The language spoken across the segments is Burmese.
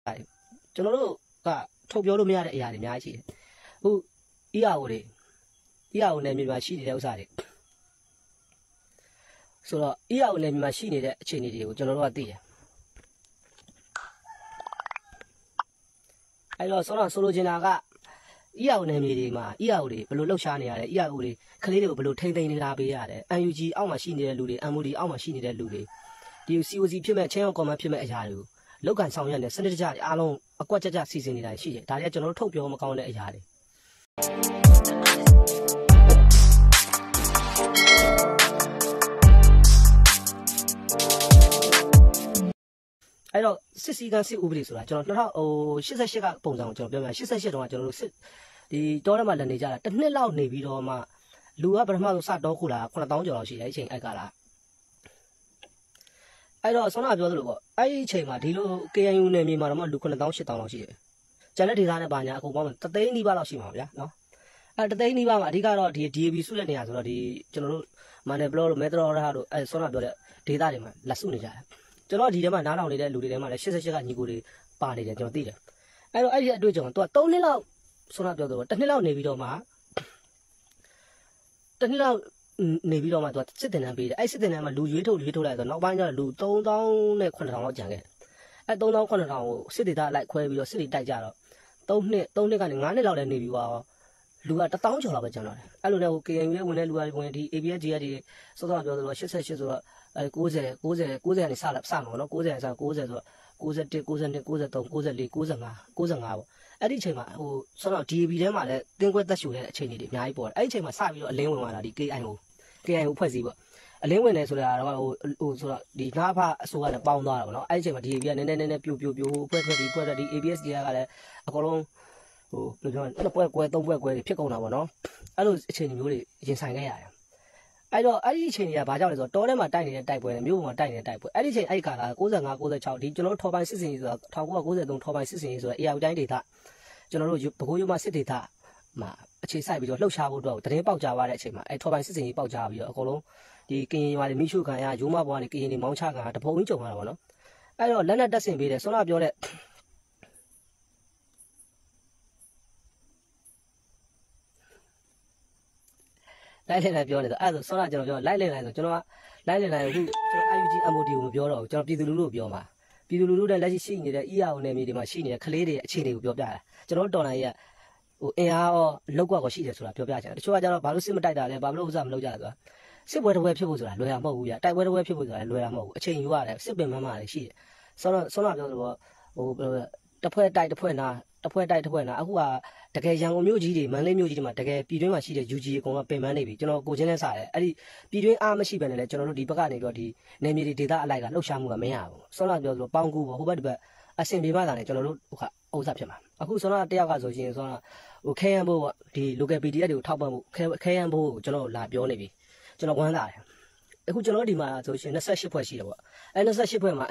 ကျွန်တော်တို့ကထုတ်ပြောလို့မရတဲ့အရာတွေအများကြီးရှိတယ်။အခုEAOနယ်မြေမှာရှိနေတဲ့ဥစ္စာတွေဆိုတော့EAOနယ်မြေမှာရှိနေတဲ့အခြေအနေတွေကိုကျွန်တော်တို့ကသိတယ်။အဲ့တော့ဆိုလိုချင်တာကEAOနယ်မြေတွေမှာEAOတွေဘယ်လိုလှုပ်ရှားနေရလဲEAOတွေကလေးတွေကိုဘယ်လိုထိမ့်သိမ်းနေတာပေးရတယ် NUG အောက်မှာရှိနေတဲ့လူတွေ MOD အောက်မှာရှိနေတဲ့လူတွေဒီ COC ဖြစ်မဲ့ Chain of Command ဖြစ်မဲ့အရာတွေကိုလောက်ကန်ဆောင်ရွက်နေစနစ်တကျအားလုံးအကွက်ကြစီစဉ်နေတာရှိတယ်ဒါတွေကကျွန်တော်တို့ထုတ်ပြောမကောင်းတဲ့အရာတွေအဲ့တော့စစ်စည်းကမ်းစစ်ဥပဒေဆိုတာကျွန်တော်88ကပုံစံကိုကျွန်တော်ပြောပြ88တုန်းကကျွန်တော်တို့စစ်ဒီတောထဲမှာလက်နေကြတာတစ်နှစ်လောက်နေပြီးတော့မှလူကပထမဆုံးစတော့ခုလာ9000ကျော်လောက်ရှိတယ်အဲ့ချိန်အဲ့ကလာအဲ့တော့ဆောင်းကပြောသလိုပေါ့အဲ့ဒီအချိန်မှာဒီလို KNU နယ်မြေမှာတော့မှလူ9000 8000လောက်ရှိတယ်ကျန်တဲ့ဒေသနဲ့ဘာညာအကုန်ပေါင်းတသိန်းနီးပါးလောက်ရှိမှာဗျာနော်အဲ့တသိန်းနီးပါးမှာအဓိကတော့ဒီ DAB စုတဲ့နေရာဆိုတော့ဒီကျွန်တော်တို့မန်နယ်ဘလော့တို့မဲတရောရာတို့အဲ့ဆောင်းကပြောတဲ့ဒေသတွေမှာလက်စုနေကြတယ်ကျွန်တော်ဒီထဲမှာနားထောင်နေတဲ့လူတွေထဲမှာလည်း88ကညီကိုတွေပါနေတယ်ကျွန်တော်သိတယ်အဲ့တော့အဲ့ဒီအတွေ့အကြုံကသူက3နှစ်လောက်ဆောင်းကပြောသလိုတစ်နှစ်လောက်နေပြီးတော့မှတစ်နှစ်လောက်နေပြီးတော့မှသူကစစ်တင်တန်းပေးတယ်အဲ့စစ်တင်တန်းမှာလူရွေးထုတ်လိုက်ဆိုတော့နောက်ပိုင်းကျတော့လူ3000နဲ့9000လောက်ကျန်ခဲ့အဲ့3000 9000ကိုစစ်ဒေသလိုက်ခွဲပြီးတော့စစ်တွေတိုက်ကြတော့3နှစ်ကနေ9နှစ်လောက်လည်းနေပြီးတော့လူက1000ကျော်လောက်ပဲကျန်တော့တယ်အဲ့လိုနဲ့ဟို KNU ရဲ့ဝင်တဲ့လူကဝင်ဒီ ABS ကြီးတွေစောစောပြောသလို88ဆိုတော့အဲ90ကနေစမှာပေါ့နော်90ကနေစ90ဆိုတော့91 92 93 94 95 95ပေါ့အဲ့ဒီအချိန်မှာဟိုဆိုတော့ DAB ထဲမှာလည်းတင်းကွက်သက်ရှူတဲ့အချိန်တွေအများကြီးပေါ်တယ်အဲ့ဒီအချိန်မှာစပြီးတော့အလင်းဝင်သွားတာဒီ KIO ဖွဲ့စည်းပေါ့အလင်းဝင်နေဆိုတာတော့ဟိုဆိုတော့ဒီနားဖအစိုးရနဲ့ပေါင်းသွားတာပေါ့နော်အဲ့ဒီအချိန်မှာ DAB ကနည်းနည်းပြိုဖွဲ့ဒီ ABS ကြီးကလည်းအကုန်လုံးဟိုဘယ်လိုပြောလဲပွဲကွဲ3ပွဲကွဲတွေဖြစ်ကုန်တာပေါ့နော်အဲ့လိုအခြေအနေမျိုးတွေရင်ဆိုင်ခဲ့ရတယ်အဲ့တော့အဲ့ဒီအချိန်တွေကဘာကြောင့်လဲဆိုတော့တောထဲမှာတိုက်နေတဲ့တိုက်ပွဲနဲ့မြို့ပေါ်မှာတိုက်နေတဲ့တိုက်ပွဲအဲ့ဒီအချိန်အဲ့ဒီကာလ95 96ဒီကျွန်တော်တို့ထော်ပိုင်စစ်စင်ရေးဆိုတော့1993ထော်ပိုင်စစ်စင်ရေးဆိုတော့ AR တိုင်းဒေသကျွန်တော်တို့ဘကိုးရိုးမစစ်ဒေသမှာအခြေစိုက်ပြီးတော့လှုပ်ရှားဖို့အတွက်တရင်ပေါက်ကြပါတဲ့အချိန်မှာအဲ့ထော်ပိုင်စစ်စင်ရေးပေါက်ကြပြီးတော့အကုန်လုံးဒီကရင်ရွာတွေမိရှုခံရရိုးမဘွားတွေကရင်တွေမောင်းချခံတပုံကြီးကြုံလာတာပေါ့နော်အဲ့တော့လက်နက်တက်ဆင်ပေးတယ်ဆွမ်းနာပြောတဲ့လိုက်လည်ပြောနေတော့အဲ့ဒါဆိုဆောနာကျွန်တော်ပြောလိုက်လည်ဆိုကျွန်တော်ကလိုက်လည်အခုကျွန်တော် IUG MOD ကိုမပြောတော့ဘူးကျွန်တော်ပြည်သူလူထုကိုပြောမှာပြည်သူလူထုနဲ့လက်ရှိရှိနေတဲ့ EAO နယ်မြေတွေမှာရှိနေတဲ့ကလေးတွေအခြေအနေကိုပြောပြတာကျွန်တော်တော်လိုင်းရဲ့ဟိုအင်အားရောလောက်ကွက်ကိုရှိတယ်ဆိုတာပြောပြချင်တယ်တချို့ကကျတော့ဘာလို့စစ်မတိုက်တာလဲဘာလို့ဥစားမလုပ်ကြလဲဆိုတာစစ်ပွဲတစ်ပွဲဖြစ်ဖို့ဆိုတာလွယ်တာမဟုတ်ဘူးဗျတိုက်ပွဲတစ်ပွဲဖြစ်ဖို့ဆိုတာလွယ်တာမဟုတ်ဘူးအချိန်ယူရတယ်စစ်ပင်မန်းမာတွေရှိတယ်ဆောနာပြောလို့ဟိုတစ်ဖွဲ့တိုက်တစ်ဖွဲ့နာတစ်ဖွဲ့တိုက်တစ်ဖွဲ့နာအခုကတကယ်ရန်ကုန်မြို့ကြီးတွေမန္တလေးမြို့ကြီးတွေမှာတကယ်ပြည်တွင်းမှာရှိတဲ့ UG အကုန်လုံးပင်ပန်းနေပြီကျွန်တော်ကိုချင်းနဲ့စားတယ်အဲ့ဒီပြည်တွင်းအားမရှိဘဲနဲ့လည်းကျွန်တော်တို့ဒီဘက်ကနေတော့ဒီနယ်မြေတွေဒေသအလိုက်ကလှုပ်ရှားမှုကမရဘူးဆောနာပြောဆိုပေါင်းကူပေါ့ဟိုဘက်ဒီဘက်အဆင်ပြေမှသာလေကျွန်တော်တို့ဥစားဖြစ်မှာအခုဆောနာတယောက်ကဆိုရှင်ဆောနာဟိုခဲရန်ဘိုးပေါ့ဒီ local PDF တွေကိုထောက်ပံ့ဖို့ခဲရန်ဘိုးကိုကျွန်တော်လာပြောနေပြီကျွန်တော်ဝမ်းသာတယ်အခုကျွန်တော်ဒီမှာဆိုရှင်28ဖွဲ့ရှိတယ်ပေါ့အဲ28ဖွဲ့မှာ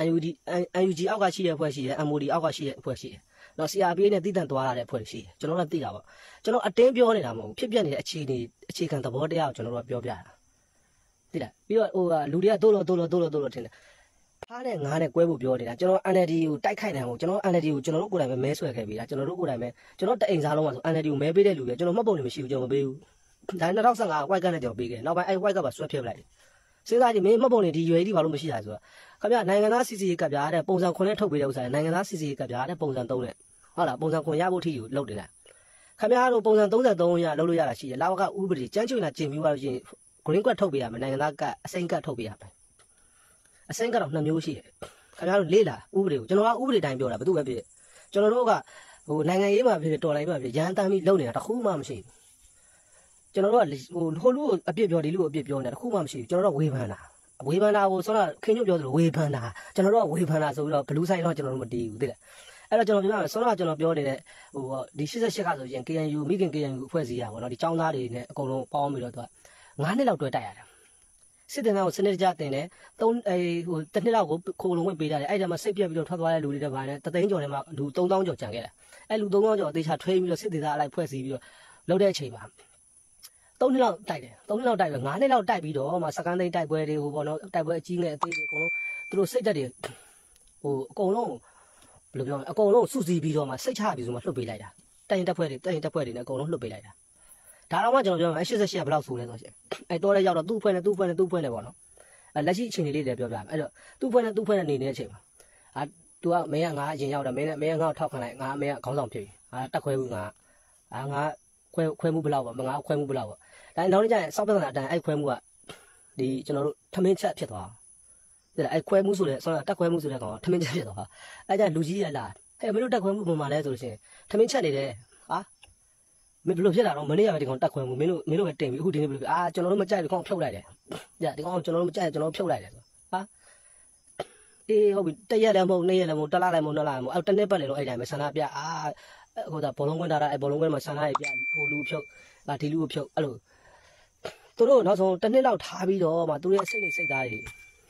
UNG အောက်ကရှိတဲ့ဖွဲ့ရှိတယ် MOD အောက်ကရှိတဲ့ဖွဲ့ရှိတယ်နော် CRPA နဲ့တည်တံ့သွားရတဲ့ဖွဲ့ရှိတယ်ကျွန်တော်လည်းသိတာပေါ့ကျွန်တော်အတင်းပြောနေတာမဟုတ်ဘူးဖြစ်ပြနေတဲ့အခြေခံသဘောတရားကိုကျွန်တော်တို့ကပြောပြတာသိလားပြီးတော့ဟိုလူတွေကတိုးလို့ထင်တယ်ဖားနဲ့ငားနဲ့ကွဲဖို့ပြောနေတာကျွန်တော် NLD ကိုတိုက်ခိုက်တယ်ဟုတ်ကျွန်တော် NLD ကိုကျွန်တော်တို့ကိုယ်တိုင်ပဲမဲဆွဲခဲ့ပြီလားကျွန်တော်တို့ကိုယ်တိုင်ပဲကျွန်တော်တအိမ်စားလုံးမှာဆို NLD ကိုမဲပေးတဲ့လူတွေကျွန်တော်မှတ်ပုံနေမရှိဘူးကျွန်တော်မပေးဘူးဒါ2015 white ကနဲ့ကျွန်တော်ပေးခဲ့နောက်ပိုင်းအဲ့ white ကပါဆွဲဖြတ်လိုက်တယ်စဉ်းစားကြည့်မင်းမှတ်ပုံနေဒီရွယ်ကြီးဘာလို့မရှိတာဆိုတော့ခင်ဗျနိုင်ငံသားစီစီကပ်ပြားတဲ့ပုံစံခွန်နဲ့ထုတ်ပေးတဲ့ဥစ္စာနိုင်ငံသားစီစီကပ်ပြားတဲ့ပုံစံ3နဲ့ဟုတ်လားပုံစံခွန်ရဖို့အထိကိုလုပ်တယ်လားခင်ဗျားတို့ပုံစံ33ရလုပ်လို့ရတာရှိတယ်လာဝကဥပဒေကြမ်းကျွင်လာကျင်ပြီးသွားလို့ရှိရင် green card ထုတ်ပေးရမယ်နိုင်ငံသားကအစိမ်းကတ်ထုတ်ပေးရမယ်အစိမ်းကတော့2မျိုးရှိတယ်ခင်ဗျားတို့လေးလာဥပဒေကိုကျွန်တော်ကဥပဒေတိုင်းပြောတာဘယ်သူပဲဖြစ်ကျွန်တော်တို့ကဟိုနိုင်ငံရေးမှာဖြစ်တော်လိုင်းမှာဖြစ်ရန်တမ်းပြီးလုပ်နေတာတခုမှမရှိဘူးကျွန်တော်တို့ကဟိုလူကိုအပြစ်ပြောဒီလူကိုအပြစ်ပြောနေတာတခုမှမရှိဘူးကျွန်တော်တို့ဝေဖန်တာကိုဆိုတော့ခင်ညွတ်ပြောသလိုဝေဖန်တာကျွန်တော်တို့ကဝေဖန်တာဆိုပြီးတော့ဘလူးဆိုင်တော့ကျွန်တော်တို့မတီးဘူးသိလားအဲ့တော့ကျွန်တော်ပြောရမယ်ဆိုတော့ကျွန်တော်ပြောနေတဲ့ဟိုဒီ88ကဆိုရင် KNU မိခင် KNU အဖွဲ့အစည်းရပါတော့ဒီចောင်းသားတွေနဲ့အကုန်လုံးပေါင်းပြီးတော့သူက9နှစ်လောက်တွဲတိုက်ရတယ်စစ်တင်သားကိုစနစ်တကျတင်တယ်3ဟိုတစ်နှစ်လောက်ကိုခိုးလုံးဝင်ပေးထားတယ်အဲ့ဒါမှစိတ်ပြက်ပြီးတော့ထွက်သွားတဲ့လူတွေတွေပါနဲ့တသိန်းကျော်ထဲမှာလူ3000ကျော်ကျန်ခဲ့တာအဲ့လူ3000ကျော်အသေးချထွေးပြီးတော့စစ်တင်သားအလိုက်ဖွဲ့စည်းပြီးတော့လုပ်တဲ့အချိန်မှာ3နှစ်လောက်တိုက်တယ်3နှစ်လောက်တိုက်ပြီး9နှစ်လောက်တိုက်ပြီးတော့မှစကန်သိန်းတိုက်ပွဲတွေဟိုပေါ့နော်တိုက်ပွဲအကြီးငယ်အသေးတွေအကုန်လုံးသူတို့စိတ်သက်တွေဟိုအကုန်လုံးဘယ်လိုပြောလဲအကုန်လုံးစုစည်းပြီးတော့မှစိတ်ချပြီးဆိုမှလွတ်ပေးလိုက်တာတိုင်တက်ဖွဲ့တွေနဲ့အကုန်လုံးလွတ်ပေးလိုက်တာဒါတော့မှကျွန်တော်ပြောမယ်88ကဘယ်လောက်ဆိုလဲဆိုရှင်တော့လဲရောက်တော့သူ့ဖွဲ့နဲ့ပေါ့နော်လက်ရှိအချိန်လေးတွေပြောပြမယ်အဲ့တော့သူ့ဖွဲ့နဲ့နေနေတဲ့အချိန်မှာသူကမင်းကငါအရင်ရောက်တာမင်းကငါ့ကိုထောက်ခံလိုက်ငါမင်းကခေါင်းဆောင်ဖြစ်ပြီတက်ခွဲဘူးငါခွဲမှုဘယ်လောက်ပါငါခွဲမှုဘယ်လောက်ပါဒါနောက်နေ့ကျရင်စောက်ပြဿနာအတိုင်းအဲ့ခွဲမှုကဒီကျွန်တော်တို့ထမင်းချက်ဖြစ်သွားတယ်အဲ့ခွဲမှုဆိုတဲ့ဆောတက်ခွဲမှုဆိုတဲ့ကောင်ထမင်းချက်ဖြစ်သွားအဲ့ကျလူကြီးရလာဟဲ့မင်းတို့တက်ခွဲမှုပုံမှန်လဲဆိုလို့ရှိရင်ထမင်းချက်နေတယ်မင်းဘယ်လိုဖြစ်လာတော့မနေ့ကပဲဒီကောင်တက်ခွဲမှုမင်းတို့ပဲတင်ပြီးအခုဒီနေ့ဘယ်လိုကျွန်တော်တို့မကြိုက်ဒီကောင်ဖြုတ်လိုက်တယ်ဒီကောင်ကျွန်တော်တို့မကြိုက်ကျွန်တော်ဖြုတ်လိုက်တယ်အေးဟုတ်ပြီတရက်လည်းမဟုတ်2ရက်လည်းမဟုတ်တစ်လလည်းမဟုတ်2လလည်းမဟုတ်အဲ့တစ်နှစ်ပတ်လည်းတော့အဲ့တိုင်းပဲဆန္ဒပြဟိုဒါဘောလုံးကွင်းထားတာအဲ့ဘောလုံးကွင်းမှာဆန္ဒရပြဟိုလူဖြုတ်ဒီလူကိုဖြုတ်အဲ့လိုသူတို့နောက်ဆုံးတစ်နှစ်လောက်ထားပြီးတော့မှသူတို့ရဲ့စိတ်နေစိတ်သားတွေ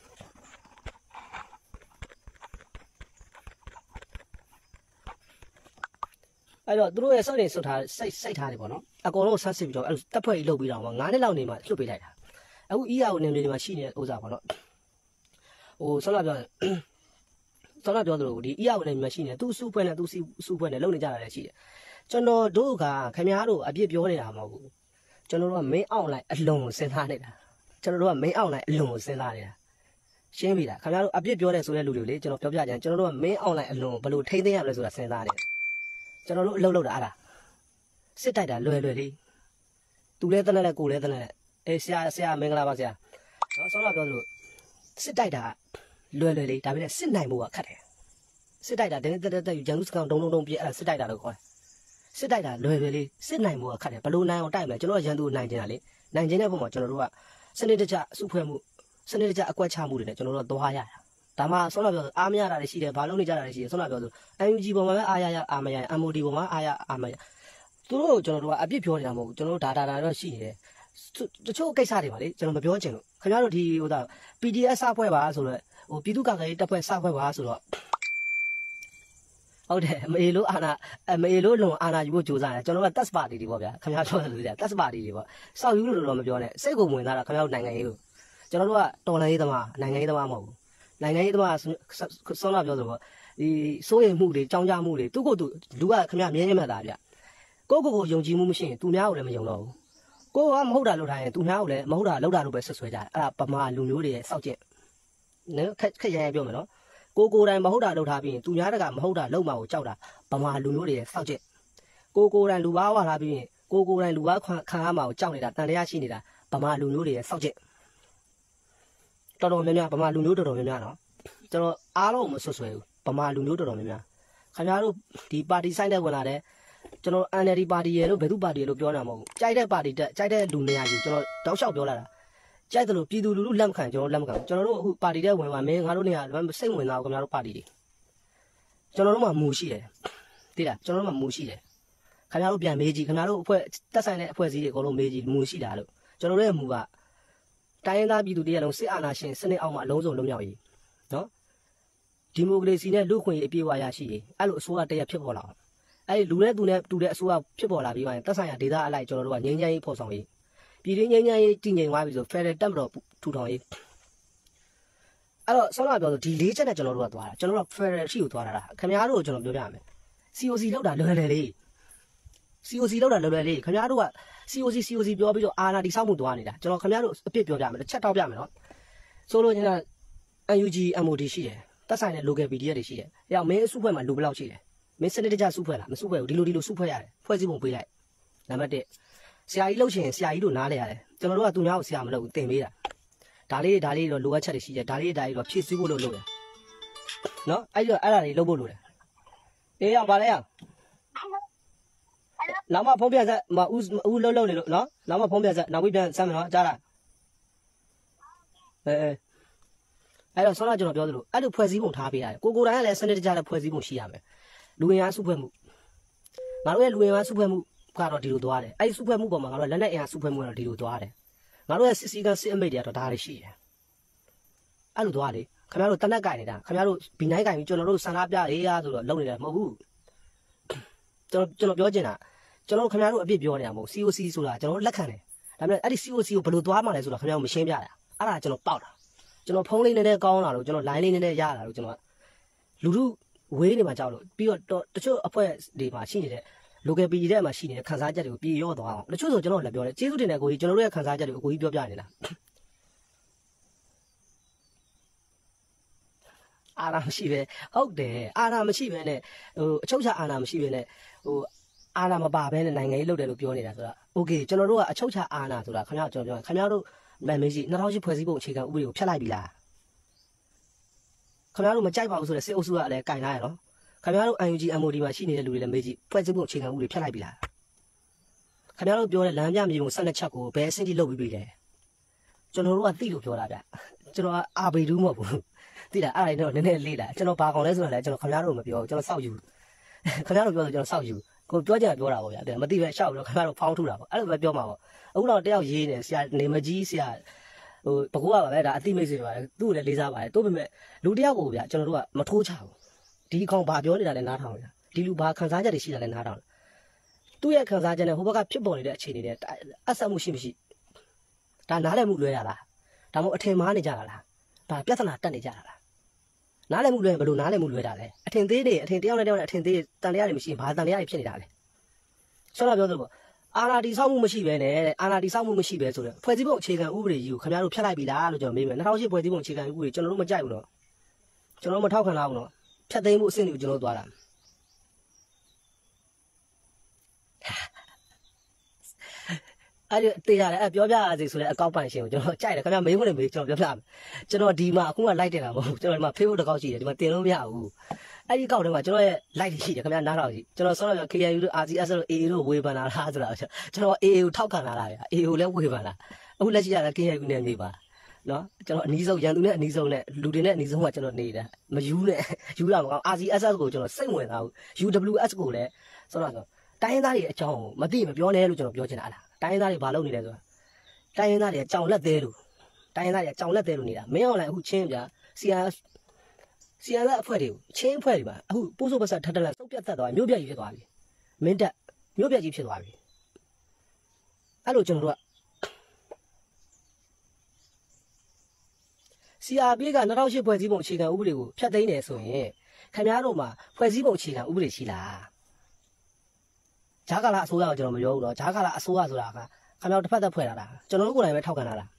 အဲ့တော့သူတို့ရဲ့စိတ်နေစွတ်ထားစိတ်ထားတယ်ပေါ့နော်အကုန်လုံးဆက်စစ်ပြီးတော့အဲ့လိုတက်ဖွဲ့ကြီးလုပ်ပြီးတော့9နှစ်လောက်နေမှလွတ်ပေးလိုက်တာအခု ER ကိုနေမြေတွေမှာရှိနေတဲ့ဥစ္စာပေါ့နော်ဟိုဆောလာပြောသလိုဒီ ER ကိုနေမြေမှာရှိနေသူ့စုဖွဲ့နဲ့သူ့စုဖွဲ့နဲ့လုပ်နေကြတာလည်းရှိတယ်ကျွန်တော်တို့ကခင်ဗျားတို့အပြစ်ပြောနေတာမဟုတ်ဘူးကျွန်တော်တို့ကမင်းအောင်လိုက်အလုံးကိုစဉ်းစားနေတာကျွန်တော်တို့ကမင်းအောင်လိုက်အလုံးကိုစဉ်းစားနေတာရှင်းပြီလားခင်ဗျားတို့အပြစ်ပြောတယ်ဆိုတဲ့လူတွေလေကျွန်တော်ပြောပြကြတယ်ကျွန်တော်တို့ကမင်းအောင်လိုက်အလုံးကိုဘယ်လိုထိမ့်သိမ်းရမလဲဆိုတာစဉ်းစားနေတယ်ကျွန်တော်တို့အလုပ်လုပ်တာအဲ့ဒါစစ်တိုက်တာလွယ်လေးသူလဲတနက်နဲ့ကိုလဲတနက်နဲ့အေးဆရာမင်္ဂလာပါဆရာနော်ဆောလာပြောသလိုစစ်တိုက်တာလွယ်လေးဒါပေမဲ့စစ်နိုင်ဖို့ကခက်တယ်စစ်တိုက်တာတင်းတက်ရန်သူစကောင်တုံပြအဲ့ဒါစစ်တိုက်တာလို့ခေါ်တယ်စစ်တိုက်တာလွယ်လေးစစ်နိုင်ဖို့ကခက်တယ်ဘလို့နိုင်အောင်တိုက်မလဲကျွန်တော်ရန်သူနိုင်ကျင်တာလေနိုင်ကျင်တဲ့ပုံမှာကျွန်တော်တို့ကစနစ်တကျစုဖွဲ့မှုစနစ်တကျအကွက်ချမှုတွေနဲ့ကျွန်တော်တို့သွားရတာဒါမှဆောလာပြောအားမရတာတွေရှိတယ်ဘာလို့နေကြတာတွေရှိတယ်ဆောလာပြောဆို UNG ပုံမှာပဲအားရအားမရ MOD ပုံမှာအားရအားမရသူတို့ကျွန်တော်တို့ကအပြစ်ပြောနေတာမဟုတ်ဘူးကျွန်တော်တို့ဒါတော့ရှိနေတယ်တချို့ကိစ္စတွေပါလေကျွန်တော်မပြောချင်လို့ခင်ဗျားတို့ဒီဟိုဒါ PDF စဖွဲ့ပါဆိုတော့ဟိုပြည်သူ့ကာကွယ်ရေးတပ်ဖွဲ့စဖွဲ့ပါဆိုတော့ဟုတ်တယ်မေလို့လွန်အာနာယူဖို့ကြိုးစားတယ်ကျွန်တော်ကတက်စပါတီတွေပေါ့ဗျာခင်ဗျားပြောတယ်လို့ကြာတက်စပါတီတွေပေါ့စောက်ယူလို့တော့မပြောနဲ့စိတ်ကိုဝင်သားတာခင်ဗျားတို့နိုင်ငံရေးလို့ကျွန်တော်တို့ကတော်လှန်ရေးသမားနိုင်ငံရေးသမားမဟုတ်ဘူးနိုင်ငံရေးသမားဆောလာပြောဆိုတော့ဒီစိုးရိမ်မှုတွေကြောင်းကြမှုတွေသူ့ကိုယ်သူလူကခင်ဗျားမြဲမြဲမှတ်တာဗျကိုယုံကြည်မှုမရှိရင်သူများကိုလည်းမယုံတော့ဘူးကိုကမဟုတ်တာလုပ်ထားရင်သူများကိုလည်းမဟုတ်တာလုပ်တာလို့ပဲဆွဆွဲကြတယ်အဲ့ဒါဗမာလူမျိုးတွေရဲ့စောက်ကျင့်နော်ခက်ရပြောမယ်နော်ကိုယ်တိုင်မဟုတ်တာလုပ်ထားပြီးရင်သူများတကမဟုတ်တာလုပ်မှကိုကြောက်တာဗမာလူမျိုးတွေရဲ့စောက်ကျင့်ကိုယ်တိုင်လူဘာဝထားပြီးရင်ကိုယ်တိုင်လူဘာခံရမှာကိုကြောက်နေတာတန်တရားရှိနေတာဗမာလူမျိုးတွေရဲ့စောက်ကျင့်တော်တော်များများဗမာလူမျိုးတော်တော်များများနော်ကျွန်တော်အားလုံးမဆွဆွဲဘူးဗမာလူမျိုးတော်တော်များများခင်ဗျားတို့ဒီပါတီဆိုင်တဲ့ဝင်လာတဲ့ကျွန်တော် NLD ပါတီရဲ့လို့ဘယ်သူပါတီရဲ့လို့ပြောတာမဟုတ်ဘူးကြိုက်တဲ့ပါတီတက်ကြိုက်တဲ့လူနေရာယူကျွန်တော်တောက်လျှောက်ပြောလာတာကြိုက်တယ်လို့ပြည်သူလူထုလက်မခံကျွန်တော်လက်မခံကျွန်တော်တို့အခုပါတီတဲ့ဝင်ပါမင်းငါတို့နေရာစိတ်ဝင်စားခင်ဗျားတို့ပါတီတွေကျွန်တော်တို့မှမူရှိတယ်သိလားကျွန်တော်တို့မှမူရှိတယ်ခင်ဗျားတို့ပြန်မေးကြည့်ခင်ဗျားတို့အဖွဲ့တက်ဆိုင်တဲ့အဖွဲ့အစည်းတွေအကုန်လုံးမေးကြည့်မူရှိတာလို့ကျွန်တော်တို့ရဲ့မူကတိုင်းရင်းသားပြည်သူတရက်လုံးစစ်အာဏာရှင်စနစ်အောက်မှာအလုံးစုံလုံးမြောက်ရေးနော်ဒီမိုကရေစီနဲ့လူ့အခွင့်အရေးအပြည့်အဝရရှိရေးအဲ့လိုအစိုးရတရက်ဖြစ်ပေါ်လာအောင်အဲ့ဒီလူနဲ့သူနဲ့တူတဲ့အစိုးရဖြစ်ပေါ်လာပြီးမှတက်ဆိုင်ရာဒေသအလိုက်ကျွန်တော်တို့ကငြိမ်းချမ်းရေးဖော်ဆောင်ရေးပြည်တွင်းငြိမ်းချမ်းရေးတည်ငြိမ်သွားပြီဆိုဖက်ဒရယ်တပ်မတော်ထူထောင်ရေးအဲ့တော့ဆောလာပြောဆိုဒီ၄ချက်နဲ့ကျွန်တော်တို့ကသွားတာကျွန်တော်တို့ကဖက်ဒရယ်ရှိကိုသွားတာခင်ဗျားတို့ကိုကျွန်တော်ပြောပြမယ် COC လောက်တာလွယ်လေး COC လောက်တာလွယ်လေးခင်ဗျားတို့က COC ပြောပြီးတော့အာဏာတိစောက်မှုသွားနေတာကျွန်တော်ခင်ဗျားတို့အပြစ်ပြောပြမယ်တစ်ချက်တောက်ပြမယ်နော်ဆိုလို့ချင်းက UNG MOD ရှိတယ်တက်ဆိုင်တဲ့ local PDF တွေရှိတယ်အဲ့တော့မင်းအစုဖွဲ့မှာလူဘယ်လောက်ရှိတယ်မင်းစနစ်တကျစုဖွဲ့လားမစုဖွဲ့ဘူးဒီလိုစုဖွဲ့ရတယ်ဖွဲ့စည်းပုံပေးလိုက်နံပါတ်1ဆရာကြီးလှုပ်ရှင်ဆရာကြီးတို့နားလဲရတယ်ကျွန်တော်တို့ကသူများကိုဆရာမလုပ်ဘူးတင်ပေးတာဒါလေးတော့လိုအပ်ချက်တွေရှိတယ်ဒါလေးတော့ဖြည့်ဆည်းဖို့လုပ်တယ်နော်အဲ့ဒါတွေလုပ်ဖို့လိုတယ်အေးရပါလေရနောက်မှဖုံးပြဆက်မဦးလှုပ်နေလို့နော်နောက်မှဖုံးပြဆက်နောက်ပြီးပြန်ဆက်မယ်နော်ကြားလားအဲ့တော့ဆောလာကျွန်တော်ပြောသလိုအဲ့လိုဖွဲ့စည်းပုံထားပေးရတယ်ကိုတိုင်ကလည်းစနစ်တကျတဲ့ဖွဲ့စည်းပုံရှိရမယ်လူဝင်အားစုဖွဲ့မှုငါတို့ရဲ့လူဝင်အားစုဖွဲ့မှုကတော့ဒီလိုသွားတယ်အဲ့ဒီစုဖွဲ့မှုပေါ်မှာငါတို့လက်နက်အင်အားစုဖွဲ့မှုကတော့ဒီလိုသွားတယ်ငါတို့ရဲ့စစ်စည်းကစစ်အမိတ်တွေကတော့ဒါတွေရှိတယ်အဲ့လိုသွားလေခင်ဗျားတို့တနက်ကင်နေတာခင်ဗျားတို့ဘီနိုင်ကင်ပြီးကျွန်တော်တို့ဆန္ဒပြရေးရဆိုတော့လုပ်နေတယ်မဟုတ်ဘူးကျွန်တော်ပြောချင်တာကျွန်တော်ခင်ဗျားတို့အပြစ်ပြောနေတာမဟုတ် COC ဆိုတာကျွန်တော်လက်ခံတယ်ဒါပေမဲ့အဲ့ဒီ COC ကိုဘယ်လိုသွားမှလဲဆိုတော့ခင်ဗျားတို့မရှင်းပြတာအဲ့ဒါကျွန်တော်ပေါက်တာကျွန်တော်ဖုန်းလေးနဲ့ကောင်းလာလို့ကျွန်တော် line လေးနဲ့ရလာလို့ကျွန်တော်လူထုဝေးနေမှာကြောက်လို့ပြီးတော့တချို့အဖွဲ့တွေမှာရှိနေတဲ့ local PD ထဲမှာရှိနေတဲ့ခန်းစားချက်တွေကိုပြေရောသွားအောင်တချို့ဆိုကျွန်တော်လည်းပြောတယ်ကျေးဇူးတင်တဲ့ကိုကြီးကျွန်တော်တို့ရဲ့ခန်းစားချက်တွေကိုကိုကြီးပြောပြနေတာအာဏာမရှိပဲဟုတ်တယ်အာဏာမရှိပဲနဲ့အချုပ်ချာအာဏာမရှိပဲနဲ့အာဏာမပါဘဲနဲ့နိုင်ငံရေးလုပ်တယ်လို့ပြောနေတာဆိုတာโอเคကျွန်တော်တို့ကအချုပ်ချာအာဏာဆိုတာခင်ဗျားကျွန်တော်ပြောခင်ဗျားတို့နာမည်ကြီး2008ဖွဲ့စည်းပုံအခြေခံဥပဒေကိုဖျက်လိုက်ပြီလားခင်ဗျားတို့မကြိုက်ပါဘူးဆိုတဲ့စစ်အုပ်စုကလည်းကင်လာရနော်ခင်ဗျားတို့ UNG MOD မှာရှိနေတဲ့လူတွေလည်းမေးကြည့်ဖွဲ့စည်းပုံအခြေခံဥပဒေဖျက်လိုက်ပြီလားခင်ဗျားတို့ပြောတဲ့လမ်းပြမြေပုံ12ချက်ကိုဘယ်အဆင့်ထိလုပ်ပြီးပြီလဲကျွန်တော်တို့ကသိလို့ပြောတာဗျကျွန်တော်ကအာဘေဒူးမဟုတ်ဘူးသိလားအဲ့ဒါတော့နည်းနည်းလေးလာကျွန်တော်ဘာကောင်လဲဆိုတာလည်းကျွန်တော်ခင်ဗျားတို့မပြောဘူးကျွန်တော်စောက်ယူခင်ဗျားတို့ပြောဆိုကျွန်တော်စောက်ယူကိုပြောကြပြောတာပေါ့ဗျာမသိပဲရှောက်ပြီးတော့ခင်ဗျားတို့ဖောင်းထုတာပေါ့အဲ့လိုပဲပြောမှာပေါ့အခုတော့တယောက်ရေးနေဆရာနေမကြီးဆရာဘကူကပါပဲဒါအတိမိတ်ဆွေပါတယ်သူ့ကိုလည်းလေးစားပါတယ်တိုးပေမဲ့လူတယောက်ကိုဗျာကျွန်တော်တို့ကမထိုးချဘူးဒီအကောင်ဘာပြောနေတာလဲနားထောင်နေတာဒီလူဘာခံစားချက်တွေရှိတာလဲနားထောင်သူ့ရဲ့ခံစားချက်နဲ့ဟိုဘက်ကဖြစ်ပေါ်နေတဲ့အခြေအနေတွေအဆက်မှုရှိမရှိဒါနားလည်မှုလွဲရလားဒါမှမဟုတ်အထင်မှားနေကြတာလားဒါပြဿနာတက်နေကြတာလားနားလည်မှုလွဲဘယ်လိုနားလည်မှုလွဲတာလဲအထင်သေးတွေအထင်တယောက်နဲ့တယောက်နဲ့အထင်သေးတန်လျားတွေမရှိဘာတန်လျားတွေဖြစ်နေတာလဲဆောတော့ပြောသလိုပေါ့အာဏာတီဆောက်မှုမရှိပဲနဲ့အာဏာတီဆောက်မှုမရှိပဲဆိုတော့ဖွဲ့စည်းပုံအခြေခံဥပဒေကြီးကိုခင်ဗျားတို့ဖျက်လိုက်ပြီလားလို့ကျွန်တော်မေးမယ်2008ဖွဲ့စည်းပုံအခြေခံဥပဒေကျွန်တော်တို့မကြိုက်ဘူးနော်ကျွန်တော်မထောက်ခံတော့ဘူးနော်ဖျက်သိမ်းမှုအဆင့်တွေကိုကျွန်တော်တို့သွားတာအဲ့ဒီတေးရတယ်အဲ့ပြောပြရစီဆိုတဲ့အကောက်ပိုင်ရှင်ကိုကျွန်တော်ကြိုက်တယ်ခင်ဗျာမေးခွန်းတွေမေးကျွန်တော်ပြောပြမယ်ကျွန်တော်ဒီမှာအခုကလိုက်တင်တာမဟုတ်ဘူးကျွန်တော်ဒီမှာ Facebook တစ်ကောက်ရှိတယ်ဒီမှာတင်လို့မရဘူးအဲ့ဒီကောက်ထဲမှာကျွန်တော်ရဲ့ like ရှိတယ်ခင်ဗျာနားထောင်ကြည့်ကျွန်တော်ဆောတော့ KNU တို့ RCS တို့ AA တို့ဝေဖန်လာတာဆိုတာကျွန်တော် AA ကိုထောက်ခံလာတာဗျာ AA ကိုလည်းဝေဖန်လာအခုလက်ရှိရတာ KNU နဲ့နေပါနော်ကျွန်တော်အနီးဆုံးရန်သူနဲ့အနီးဆုံးနဲ့လူတွေနဲ့အနီးဆုံးကကျွန်တော်နေတာမယူနဲ့ယူတာမကောင်း RCS ကိုကျွန်တော်စိတ်ဝင်စားဘူး UWS ကိုလည်းဆောတော့တိုင်းရင်းသားတွေအကြောင်းကိုမသိမပြောနဲ့လို့ကျွန်တော်ပြောချင်တာလားတိုင်းရင်းသားတွေဘာလုပ်နေလဲဆိုတာတိုင်းရင်းသားတွေကြောင်လက်သေးလို့တိုင်းရင်းသားတွေကြောင်လက်သေးလို့နေတာမင်းအောင်လည်းအခုချင်းပြဆီယာလက်အဖွဲ့တွေကိုချင်းအဖွဲ့တွေပါအခုပိုးစိုးပစထက်တက်လက်စုပ်ပြတ်သက်သွားမြို့ပြတ်ကြီးဖြစ်သွားပြီမင်းတက်မြို့ပြတ်ကြီးဖြစ်သွားပြီအဲ့လိုကျွန်တော်တို့က CRP က2008ဖွဲ့စည်းပုံအခြေခံဥပဒေကိုဖျက်သိမ်းတယ်ဆိုရင်ခင်ဗျားတို့မှာဖွဲ့စည်းပုံအခြေခံဥပဒေရှိလားဂျာကာလာအစိုးရကိုကျွန်တော်မပြောဘူးတော့ဂျာကာလာအစိုးရဆိုတာကခင်ဗျားတို့တစ်ဖက်သက်ဖွဲ့လာတာကျွန်တော်တို့ကိုယ်တိုင်ပဲထောက်ခံလာတာ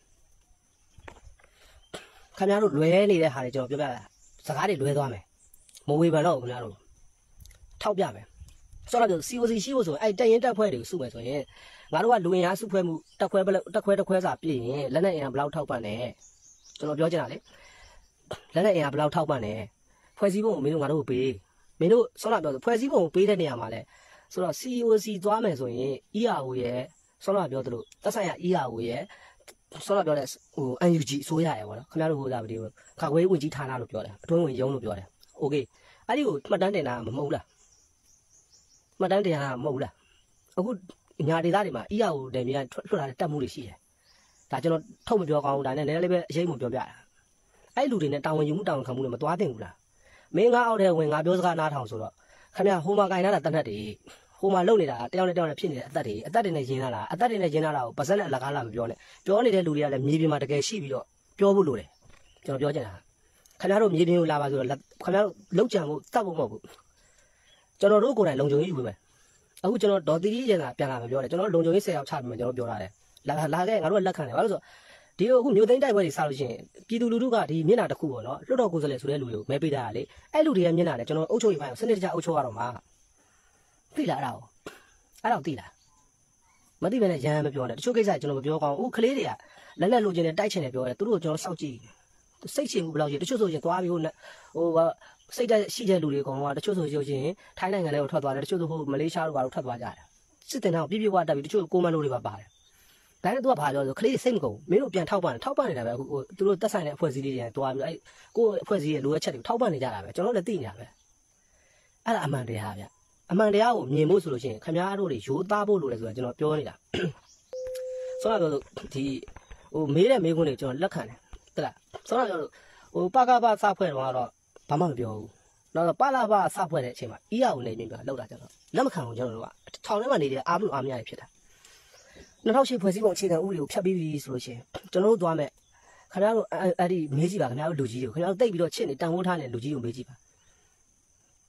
ခင်ဗျားတို့လွဲနေတဲ့ဟာတွေကျွန်တော်ပြောပြတာစကားတွေလွဲသွားမယ်မဝေဖန်တော့ဘူးခင်ဗျားတို့ထောက်ပြမယ်ဆိုတော့ COC ရှိဖို့ဆိုရင်အဲ့တက်ရင်တက်ဖွဲ့တွေကိုစုမယ်ဆိုရင်ငါတို့ကလူရင်အားစုဖွဲ့မှုတက်ခွဲစာပြည့်ရင်လက်နဲ့အင်အားဘယ်လောက်ထောက်ပံ့လဲကျွန်တော်ပြောချင်တာလေလက်နဲ့အင်အားဘယ်လောက်ထောက်ပံ့လဲဖွဲ့စည်းပုံကိုမင်းတို့ငါတို့ပေးမင်းတို့ဆောလာပြောဆိုဖွဲ့စည်းပုံကိုပေးတဲ့နေရာမှာလဲဆိုတော့ COC သွားမယ်ဆိုရင် ERO ရဲ့ဆောလာပြောသလိုသက်ဆိုင်ရာ ERO ရဲ့ဆောလာပြောတဲ့UNG အစိုးရရဲ့ပေါ့နော်ခင်ဗျားတို့ဟိုသားဗီဒီယိုခါခွေးဝင်ကြီးဌာနလို့ပြောတယ်အတွင်းဝင်ရုံးလို့ပြောတယ်โอเคအဲ့ဒီကိုမှတ်တမ်းတင်တာမဟုတ်လားမှတ်တမ်းတင်တာမဟုတ်လားအခုညာဒေသတွေမှာ ERO တယ်မြေကထွက်လာတဲ့တက်မှုတွေရှိတယ်ဒါကျွန်တော်ထုတ်မပြောကောင်းဘူးဒါနဲ့နည်းနည်းလေးပဲအရေးမပြောပြတာအဲ့လူတွေနဲ့တာဝန်ယူမှုတာဝန်ခံမှုနဲ့မသွားသင့်ဘူးလားမင်းငါအောက်ထဲဝင်ငါပြောစကားနားထောင်ဆိုတော့ခင်ဗျာဟိုမှာကင်လာတာတနတ်တွေဟိုမှာလုံနေတာတယောက်နဲ့တယောက်နဲ့ဖြစ်နေတဲ့အသက်တွေနဲ့ရင်းလာတာအသက်တွေနဲ့ရင်းလာတာကိုပါဇက်နဲ့အလကားလာမပြောနဲ့ပြောနေတဲ့လူတွေကလည်းမြေပြင်မှာတကယ်ရှိပြီးတော့ပြောဖို့လိုတယ်ကျွန်တော်ပြောချင်တာခင်ဗျားတို့မြေပြင်ကိုလာပါဆိုတော့ခင်ဗျားတို့လုံကြံဖို့တတ်ဖို့မဟုတ်ဘူးကျွန်တော်တို့ကိုယ်တိုင်လုံခြုံရေးယူမယ်အခုကျွန်တော်ဒေါ်တီကြီးကျန်တာပြန်လာမပြောတယ်ကျွန်တော်လုံခြုံရေး10ယောက်ချပြီးမှကျွန်တော်ပြောထားတယ်လာခဲ့ငါတို့ကလက်ခံတယ်ဘာလို့ဆိုဒီအခုမျိုးသိန်းတိုက်ပွဲတွေစလို့ရှိရင်ပြည်သူလူထုကဒီမျက်နှာတစ်ခုပေါ့နော်လွတ်တော်ကိုယ်စားလှယ်ဆိုတဲ့လူတွေကိုမဲပေးတာလေအဲ့လူတွေရဲ့မျက်နှာနဲ့ကျွန်တော်အုပ်ချုပ်ရေးပိုင်းကိုစနစ်တကျအုပ်ချုပ်ရတော့မှာသိလားအဲ့ဒါသိလားမသိဘဲနဲ့ရမ်းမပြောနဲ့တချို့ကိစ္စကျွန်တော်မပြောကောင်းဦးကလေးတွေကလက်လက်လိုချင်တယ်တိုက်ချင်တယ်ပြောတယ်သူတို့ကိုကျွန်တော်စောင့်ကြည့်စိတ်ချင်မှုဘယ်လောက်ရှိတချို့ဆိုရင်သွားပြီးဟိုစိတ်တက်ရှိတဲ့လူတွေအကုန်လုံးကတချို့ဆိုရင်ထိုင်းနိုင်ငံထဲကိုထွက်သွားတယ်တချို့ဆိုဟိုမလေးရှားတို့ဘာလို့ထွက်သွားကြတယ်စစ်တင်တော့ပြပြဝတက်ပြီးတချို့ကိုမန်ဒိုတွေပါပါတယ်ဒါနဲ့သူကဘာပြောဆိုကလေးစိတ်မကုန်မင်းတို့ပြန်ထောက်ပံ့နေတာပဲအခုသူတို့တက်ဆိုင်တဲ့အဖွဲ့အစည်းတွေတွားပြီးအဲ့ကိုအဖွဲ့အစည်းရဲ့လိုအပ်ချက်တွေထောက်ပံ့နေကြတာပဲကျွန်တော်လည်းသိနေတာပဲအဲ့ဒါအမှန်တရားဗျအမှန်တရားကိုမြင်ဖို့ဆိုလို့ရှိရင်ခင်ဗျားတို့တွေရိုးသားဖို့လိုတယ်ဆိုတာကျွန်တော်ပြောနေတာဆိုတော့ဒီမေးတဲ့မေးခွန်းတွေကျွန်တော်လက်ခံတယ်ဟုတ်လားဆိုတော့ပကပစဖွဲ့တော့ဘာမှမပြောဘူးနောက်ပလာပစဖွဲ့တဲ့အချိန်မှာအီးယာကိုနေပြီးတော့လောက်တာကျွန်တော်လက်မခံဘူးကျွန်တော်တို့ကထောင်ထဲမှာနေတဲ့အားမလို့အားမရဖြစ်တာ2008ဖွဲ့စည်းပုံအခြေခံဥပဒေကိုဖျက်ပြီးပြီဆိုလို့ရှိရင်ကျွန်တော်တို့သွားမယ်ခင်ဗျားတို့အဲ့ဒီမေးကြည့်ပါခင်ဗျားတို့လူကြီးတွေကိုခင်ဗျားတို့တိတ်ပြီးတော့ချစ်နေတန်ဖိုးထားနေလူကြီးကိုမေးကြည့်ပါ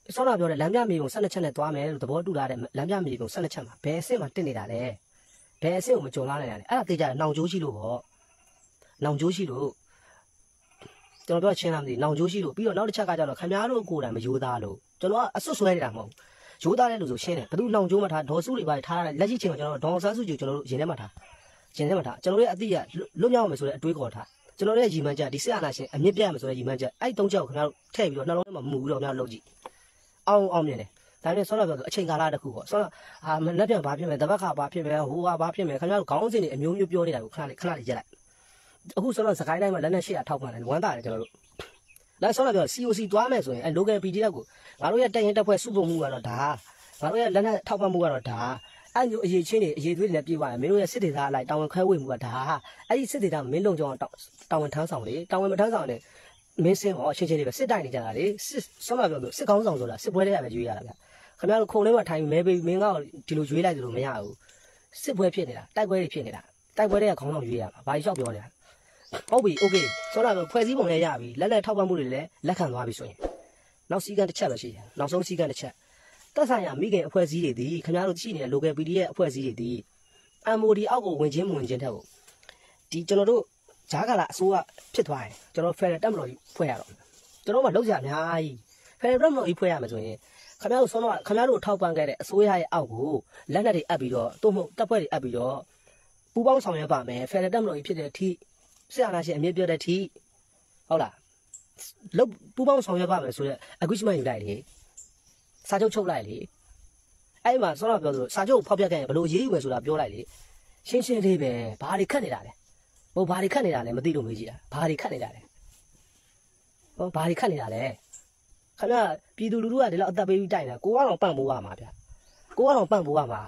ဆောနာပြောတဲ့လမ်းပြမြေပုံ12ချက်နဲ့သွားမယ်လို့သဘောတူလာတဲ့လမ်းပြမြေပုံ12ချက်မှာဘယ်အဆင့်မှာတက်နေတာလဲဘယ်အဆင့်ကိုမကြုံလာနိုင်တာလဲအဲ့ဒါသိကြတယ်နောင်ကျိုးရှိလို့ပေါ့နောင်ကျိုးရှိလို့ကျွန်တော်ပြောချင်းလားမသိနောင်ကျိုးရှိလို့ပြီးတော့နောက်တစ်ချက်ကကြတော့ခင်ဗျားတို့ကိုယ်တိုင်မယိုးသားလို့ကျွန်တော်ကအစွတ်ဆွဲနေတာမဟုတ်ယိုးသားတဲ့လူဆိုရှင်းတယ်ဘယ်သူနောင်ကျိုးမှထားဒေါ်စုတွေပါထားလက်ရှိချိန်မှာကျွန်တော်ဒေါ်ဆန်းစုကြည်ကျွန်တော်တို့ရင်ထဲမှာထားရင်ထဲမှာထားကျွန်တော်တို့ရဲ့အတိအလွတ်မြောက်မယ်ဆိုတဲ့အတွေးခေါ်ထားကျွန်တော်တို့ရဲ့ရည်မှန်းချက်ဒီဆက်အာဏာရှင်အမြင့်ပြတ်မယ်ဆိုတဲ့ရည်မှန်းချက်အဲ့3ချက်ကိုခင်ဗျားတို့ထည့်ပြီးတော့နှလုံးထဲမှာမူပြီးတော့ခင်ဗျားတို့လုပ်ကြည့်အောင်မြင်တယ်ဒါနဲ့ဆောလာပြောဆိုအချိန်ကာလတစ်ခုပေါ့ဆောလာလက်ပြန်ဘာဖြစ်မယ်တပတ်ခါဘာဖြစ်မယ်ဟိုဟာဘာဖြစ်မယ်ခင်ဗျားတို့ခေါင်းစဉ်တွေအမျိုးမျိုးပြောနေတာကိုခဏလေးရက်လိုက်အခုဆောလာစကိုင်းတိုင်းမှာလက်နဲ့800ထောက်မှန်တယ်ဝမ်းသာတယ်ကျွန်တော်တို့လက်ဆောလာပြော COC သွားမယ်ဆိုရင်အဲ local PDF ကိုငါတို့ရဲ့တက်ရင်တက်ဖွဲ့စုပုံမှုကတော့ဒါငါတို့ရဲ့လက်နဲ့ထောက်ပံ့မှုကတော့ဒါအဲ့မျိုးအရေးချင်းတွေအရေးသွေးတွေနဲ့ပြေးသွားတယ်မင်းတို့ရဲ့စစ်ဒေသအလိုက်တာဝန်ခွဲဝေမှုကဒါအဲ့ဒီစစ်ဒေသမင်းလုံးကြောင်းတာဝန်ထမ်းဆောင်လေတာဝန်မထမ်းဆောင်တဲ့မင်းစင်းဟောအချင်းချင်းတွေပဲစစ်တိုက်နေကြတာလေစစ်ဆောလာပြောလို့စစ်ကောင်းဆောင်ဆိုတာစစ်ပွဲတွေကပဲရွေးရတာဗျခင်ဗျားတို့ခုံထဲမှာထိုင်မဲပေးမင်းကဒီလိုရွေးလိုက်သလိုမရဘူးစစ်ပွဲဖြစ်နေတာတိုက်ပွဲတွေဖြစ်နေတာတိုက်ပွဲတွေကခေါင်းဆောင်ရွေးရမှာဘာကြီးလျှောက်ပြောနေတာဟုတ်ပြီโอเคဆောလာပြောဖွဲ့စည်းပုံလည်းရပြီလက်ထောက်ပံ့မှုတွေလည်းလက်ခံသွားပြီဆိုရင်နောက်စီကံတစ်ချက်ပဲရှိတယ်နောက်ဆုံးစီကံတစ်ချက်တက်ဆိုင်ရာမိခင်အဖွဲ့အစည်းတွေဒီခင်ဗျားတို့ရှိနေတဲ့ local PD ရဲ့အဖွဲ့အစည်းတွေဒီ MOD အောက်ကိုဝင်ချင်းထက်ကိုဒီကျွန်တော်တို့ဂျားကာလာအစိုးရဖြစ်သွားရင်ကျွန်တော် Federal တက်မတော်ကြီးဖွဲ့ရတော့ကျွန်တော်မှလောက်ကြအများကြီး Federal တက်မတော်ကြီးဖွဲ့ရမယ်ဆိုရင်ခင်ဗျားတို့ဆောတော့ခင်ဗျားတို့ထောက်ပံ့ခဲ့တဲ့အစိုးရရဲ့အောက်ကိုလက်နက်တွေအပ်ပြီးတော့တိုးမှုတပ်ဖွဲ့တွေအပ်ပြီးတော့ပူပေါင်းဆောင်ရွက်ပါမယ် Federal တက်မတော်ကြီးဖြစ်တဲ့အထိစစ်အာဏာရှင်အမြင့်ပြတ်တဲ့အထိဟုတ်လားလုတ်ပူပေါင်းဆောင်ရွက်ပါမယ်ဆိုတော့ agreement ယူလိုက်လေစာချုပ်ချုပ်လိုက်လေအဲ့မှာဆောတော့ပြောဆိုစာချုပ်ဖောက်ပြခဲ့ရင်ဘယ်လိုရေးယူမယ်ဆိုတာပြောလိုက်လေရှင်းလေးပဲဘာတွေခတ်နေတာလဲဟိုဘာတွေခတ်နေတာလဲမသိလို့မေးကြည့်တာဘာတွေခတ်နေတာလဲဟောဘာတွေခတ်နေတာလဲခင်ဗျာပြည်သူလူထုကဒီလောက်အသက်ပေးပြီးတိုက်နေတာကိုကတော့ပန့်ပိုးရမှာဗျကိုကတော့ပန့်ပိုးရမှာ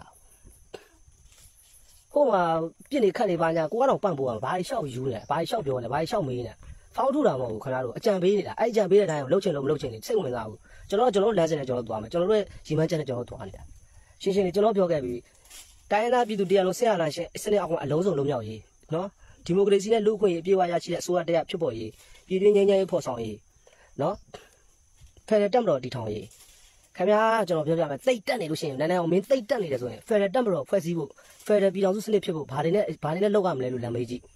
ဟိုမှာပြစ်နေခတ်နေပါညာကိုကတော့ပန့်ပိုးရမှာဘာတွေလျှောက်ယူနေဘာတွေလျှောက်ပြောနေဘာတွေလျှောက်မေးနေဖောင်းထုတာမဟုတ်ဘူးခင်ဗျားတို့အကြံပေးနေတာအဲ့အကြံပေးတဲ့အတိုင်းကိုလှုပ်ချင်လို့မလှုပ်ချင်နေစိတ်ဝင်စားဘူးကျွန်တော်လမ်းစဉ်နဲ့ကျွန်တော်သွားမယ်ကျွန်တော်တို့ရဲ့ရီမန်းချက်နဲ့ကျွန်တော်သွားနေတာရှင်းလေးကျွန်တော်ပြောခဲ့ပြီတိုင်းရင်းသားပြည်သူတရားလုံးဆက်ရလာရှင်စနစ်အောင်အလုံးစုံလုံးမြောက်ရေးနော်ဒီမိုကရေစီနဲ့လူ့အခွင့်အရေးအပြည့်အဝရရှိတဲ့အစိုးရတရားဖြစ်ပေါ်ရေးပြည်တွင်းငြိမ်းချမ်းရေးဖော်ဆောင်ရေးနော်ဖယ်ဒရယ်တက်မတော်တည်ထောင်ရေးခင်ဗျားကျွန်တော်ပြောပြမယ်သိတ်တက်နေလို့ရှိရင်နည်းနည်းအောင်မင်းသိတ်တက်နေတယ်ဆိုရင်ဖယ်ဒရယ်တက်မတော်ဖွဲ့စည်းဖို့ဖယ်ဒရယ်ပြည်ထောင်စုစနစ်ဖြစ်ဖို့ဘာတွေနဲ့လောက်ရမလဲလို့လမ်းမေးကြည့်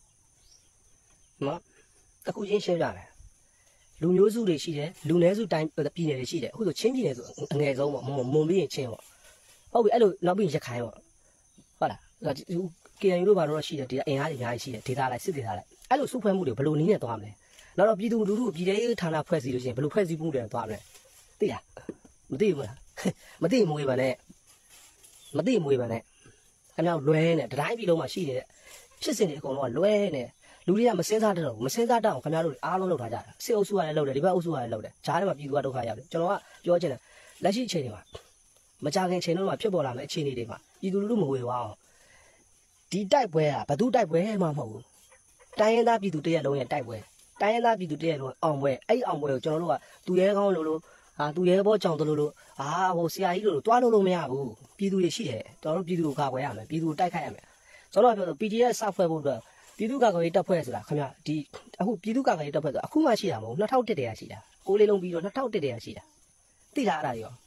နော်တခုချင်းရှင်းပြမယ်လူမျိုးစုတွေရှိတယ်လူနည်းစုတိုင်းပြည်နယ်တွေရှိတယ်အခုဆိုချင်းပြည်နယ်ဆိုအငယ်ဆုံးပေါ့မွန်ပြီးရင်ချင်းပေါ့ဟုတ်ပြီအဲ့လိုနောက်ပြီးရခိုင်ပေါ့ဟုတ်လားKNU တို့ဘာလို့ရှိတယ်ဒီအင်အားတွေအများကြီးရှိတယ်ဒေသလိုက်စစ်ဒေသလိုက်အဲ့လိုစုဖွဲ့မှုတွေဘယ်လိုနည်းနဲ့သွားမလဲနောက်တော့ပြည်သူလူထုပြည်ထောင်ဌာနဖွဲ့စည်းလို့ရှိရင်ဘယ်လိုဖွဲ့စည်းမှုတွေသွားမလဲသိလားမသိဘူးလားမသိမွေးပါနဲ့မသိမွေးပါနဲ့ခင်ဗျားလွဲနေတတိုင်းပြည်လုံးမှာရှိနေတဲ့ဖြစ်စဉ်တွေအကုန်လုံးကလွဲနေလူတွေကမစင်းစားတတ်တော့မစင်းစားတတ်အောင်ခင်ဗျားတို့အားလုံးလုပ်ထားကြတာစစ်အုပ်စုကလည်းလုပ်တယ်ဒီဘက်အုပ်စုကလည်းလုပ်တယ်ဂျားထဲမှာပြည်သူကဒုက္ခရောက်တယ်ကျွန်တော်ကပြောချင်တယ်လက်ရှိအချိန်တွေမှာမကြခင်အချိန်တွေမှာဖြစ်ပေါ်လာမယ့်အခြေအနေတွေမှာပြည်သူလူထုမဝေဝါအောင်ဒီတိုက်ပွဲကဘသူတိုက်ပွဲမှမဟုတ်ဘူးတိုင်းရင်းသားပြည်သူတရက်လုံးရဲ့တိုက်ပွဲတိုင်းရင်းသားပြည်သူတရက်လုံးအောင်ပွဲအဲ့အောင်ပွဲကိုကျွန်တော်တို့ကသူရဲကောင်းလို့သူရဲဘောကြောင်တို့လို့ဟိုဆရာကြီးလို့တွားလို့မရဘူးပြည်သူတွေရှိတယ်ကျွန်တော်တို့ပြည်သူကိုကာကွယ်ရမယ်ပြည်သူကိုတိုက်ခိုက်ရမယ်ကျွန်တော်ပြောဆို PDF စဖွဲ့ဖို့အတွက်ပြည်သူ့ကာကွယ်ရေးတပ်ဖွဲ့ဆိုတာခင်ဗျဒီအခုပြည်သူ့ကာကွယ်ရေးတပ်ဖွဲ့ဆိုတာအခုမှရှိတာမဟုတ်2001တည်းကရှိတာကိုလေးလုံးပြီးတော့2001တည်းကရှိတာသိလားအဲ့ဒါရော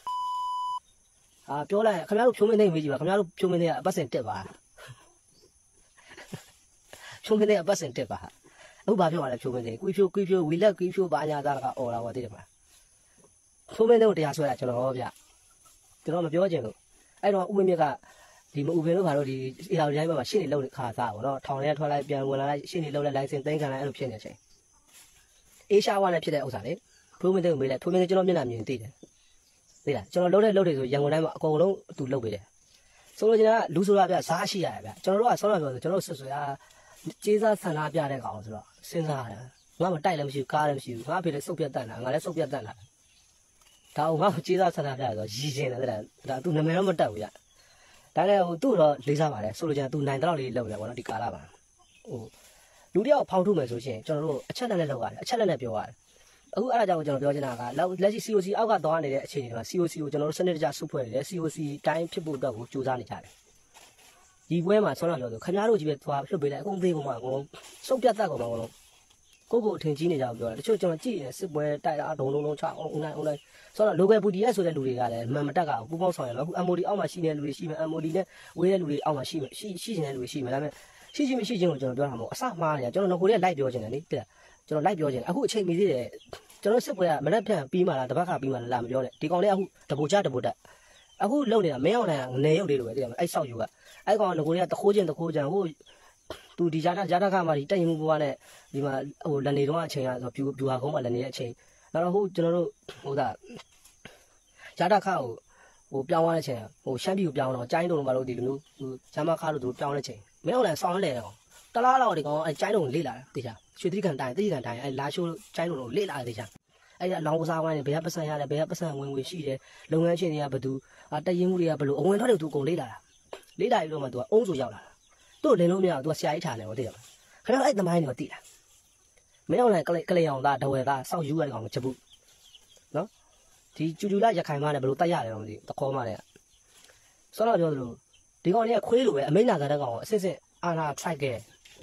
ပြောလိုက်ခင်ဗျားတို့ဖြိုးမင်းသိမ့်မေးကြည့်ပါခင်ဗျားတို့ဖြိုးမင်းသိမ့်ကအပတ်စဉ်တက်ပါဖြိုးမင်းသိမ့်အပတ်စဉ်တက်ပါအခုဘာပြောရလဲဖြိုးမင်းသိမ့်ကွီဖြိုးဝီလက်ကွီဖြိုးဘာညာသားကအော်လာဟောသိတယ်မလားဖြိုးမင်းသိမ့်ကိုတရားဆွဲတာကျွန်တော်ဗျကျွန်တော်မပြောချင်လို့အဲ့တော့ဥပမြင့်ကဒီမဥပင်တို့ဘာလို့ဒီအေလာတိုင်းမှာရှင်းနေလောက်ခါစားပေါ့နော်ထောင်ထဲထွက်လိုက်ပြန်ဝင်လာလိုက်ရှင်းနေလောက်လိုက်လိုင်စင်သိမ်းခံလိုက်အဲ့လိုဖြစ်နေချိန်အေရှားဝါနဲ့ဖြစ်တဲ့ဥစ္စာလေဖိုးမင်းသိကိုမေးလိုက်ဖိုးမင်းကျွန်တော်မျက်နှာမြင်သိတယ်သိလားကျွန်တော်လှုပ်တွေဆိုရန်ကုန်တိုင်းမှာအကုန်လုံးသူလှုပ်ပေးတယ်ဆိုလိုချင်တာကလူဆိုတာဗျဇားရှိရတယ်ဗျကျွန်တော်တို့ကဆောင်းလာပြောဆိုကျွန်တော်ဆွဆွရာကျေးစားဆန္ဒပြတဲ့ကောင်ဆိုတော့စဉ်းစားရတယ်ငါမတိုက်လည်းမရှိဘူးကားလည်းမရှိဘူးငါဖေလည်းစုပ်ပြတ်တတ်တာငါလည်းစုပ်ပြတ်တတ်တာဒါအောင်ငါကျေးစားဆန္ဒပြဆိုတော့ရည်ချင်းတယ်ဒါသူနာမည်တော့မတက်ဘူးဗျဒါလည်းဟိုသူ့တော့လေးစားပါတယ်ဆိုလိုချင်သူနိုင်တော့လေးလောက်တယ်ဗောနော်ဒီကာလာပါဟိုလူတယောက်ဖောင်းထုတ်မယ်ဆိုရှင်ကျွန်တော်တို့အချက်လက်နဲ့လောက်ရတယ်အချက်လက်နဲ့ပြောရတယ်အခုအဲ့ဒါကြောင့်ကျွန်တော်ပြောချင်တာကလက်ရှိ COC အောက်ကသွားနေတဲ့အခြေအနေတွေမှာ COC ကိုကျွန်တော်တို့စနစ်တကျစုဖွဲ့နေတယ် COC တိုင်းဖြစ်ဖို့အတွက်ကိုကြိုးစားနေကြတယ်ဒီပွဲမှာဆောင်းလာပြောဆိုခင်ဗျားတို့ကြီးပဲသွားလွှတ်ပေးလိုက်အကုန်သေးကုန်မှာအကုန်စုပ်ပြတ်တတ်ကုန်မှာအကုန်လုံးကိုအထင်ကြီးနေကြပြောတယ်တချို့ကျွန်တော်ကြည့်နေစစ်ပွဲတိုက်တာဒုံလုံးလုံးချအောင် online ဆိုတော့ local BDS ဆိုတဲ့လူတွေကလည်းမှန်မတက်ကပူပေါင်းဆောင်ရမယ်အခု MOD အောက်မှာရှိနေတဲ့လူတွေရှိမယ် MOD နဲ့ဝေးတဲ့လူတွေအောက်မှာရှိနေတဲ့လူတွေရှိမယ်ဒါပေမဲ့ရှိချင်းမရှိချင်းကိုကျွန်တော်ပြောတာမဟုတ်အစမှားနေတာကျွန်တော်ငကိုတွေကလိုက်ပြောချင်တယ်လေတဲ့ကျွန်တော်လိုက်ပြောချင်တယ်အခုအချိန်မီသေးတယ်ကျွန်တော်စစ်ပွဲကမနေ့ပြန်ပြီးမှလားတပတ်ခါပြီးမှလားလာမပြောနဲ့ဒီကောင်လေးအခုတပူချတပူတက်အခုလုံနေတာမင်းအောင်နိုင်ငနေရုပ်လေးလိုပဲသိရမလားအဲ့ဆောက်ယူကအဲ့ကောင်ငကိုတွေကတခိုးချင်းဟိုသူဒီဂျာတာကမှဒီတက်ရင်မှုဘွားနဲ့ဒီမှာဟိုလက်နေတော့အချိန်ကဆိုပြူဟာကုန်းမှာလက်နေတဲ့အချိန်နောက်တော့ဟိုကျွန်တော်တို့ဟိုဒါဂျာတာခါဟိုပြောင်းသွားတဲ့အချိန်ဟိုရှမ်းပြည်ကိုပြောင်းတော့ကျိုင်းတုံဘာလို့ဒီလိုမျိုးဟိုဂျမ်းမခါလို့သူပြောင်းတဲ့အချိန်မင်းအောင်နိုင်ဆောင်းလဲတယ်ကောင်တလားလောက်ဒီကောင်အဲကျိုင်းတုံလေးလာတေချာရွှေတိကန်တိုင်းအဲလာရှိုးကျိုင်းတုံကိုလေးလာတေချာအဲ့ဒါလောင်းကစားဝိုင်းနေဘယ်ကပတ်စံရတယ်ဘယ်ကပတ်စံဝင်ဝင်ရှိတယ်လုပ်ငန်းရှင်တွေကဘယ်သူတရင်မှုတွေကဘယ်လိုအဝင်ထွက်တွေသူကုန်လေးလာတာလေးလာပြီးတော့မှသူကအုံးဆိုရောက်လာတာသူ့လင်းလို့မရဘူးသူကဆရာကြီးထားတယ်ဟောသိရမလားခင်ဗျားအဲ့သမိုင်းတွေကိုသိလားမင်းအောင်နိုင်ကလေးအောင်သားတဝဲသားစောက်ယူရတဲ့ကောင်ချက်ဘူးနော်ဒီကျူလာရခိုင်မနဲ့ဘယ်လိုတက်ရတယ်တော့မသိဘူးတခေါ်မနဲ့ဆောတော့ပြောသလိုဒီကောင်တွေကခွေးလိုပဲအမိန်နာကြတဲ့ကောင်ကိုအစစ်စစ်အာနာ try ခဲ့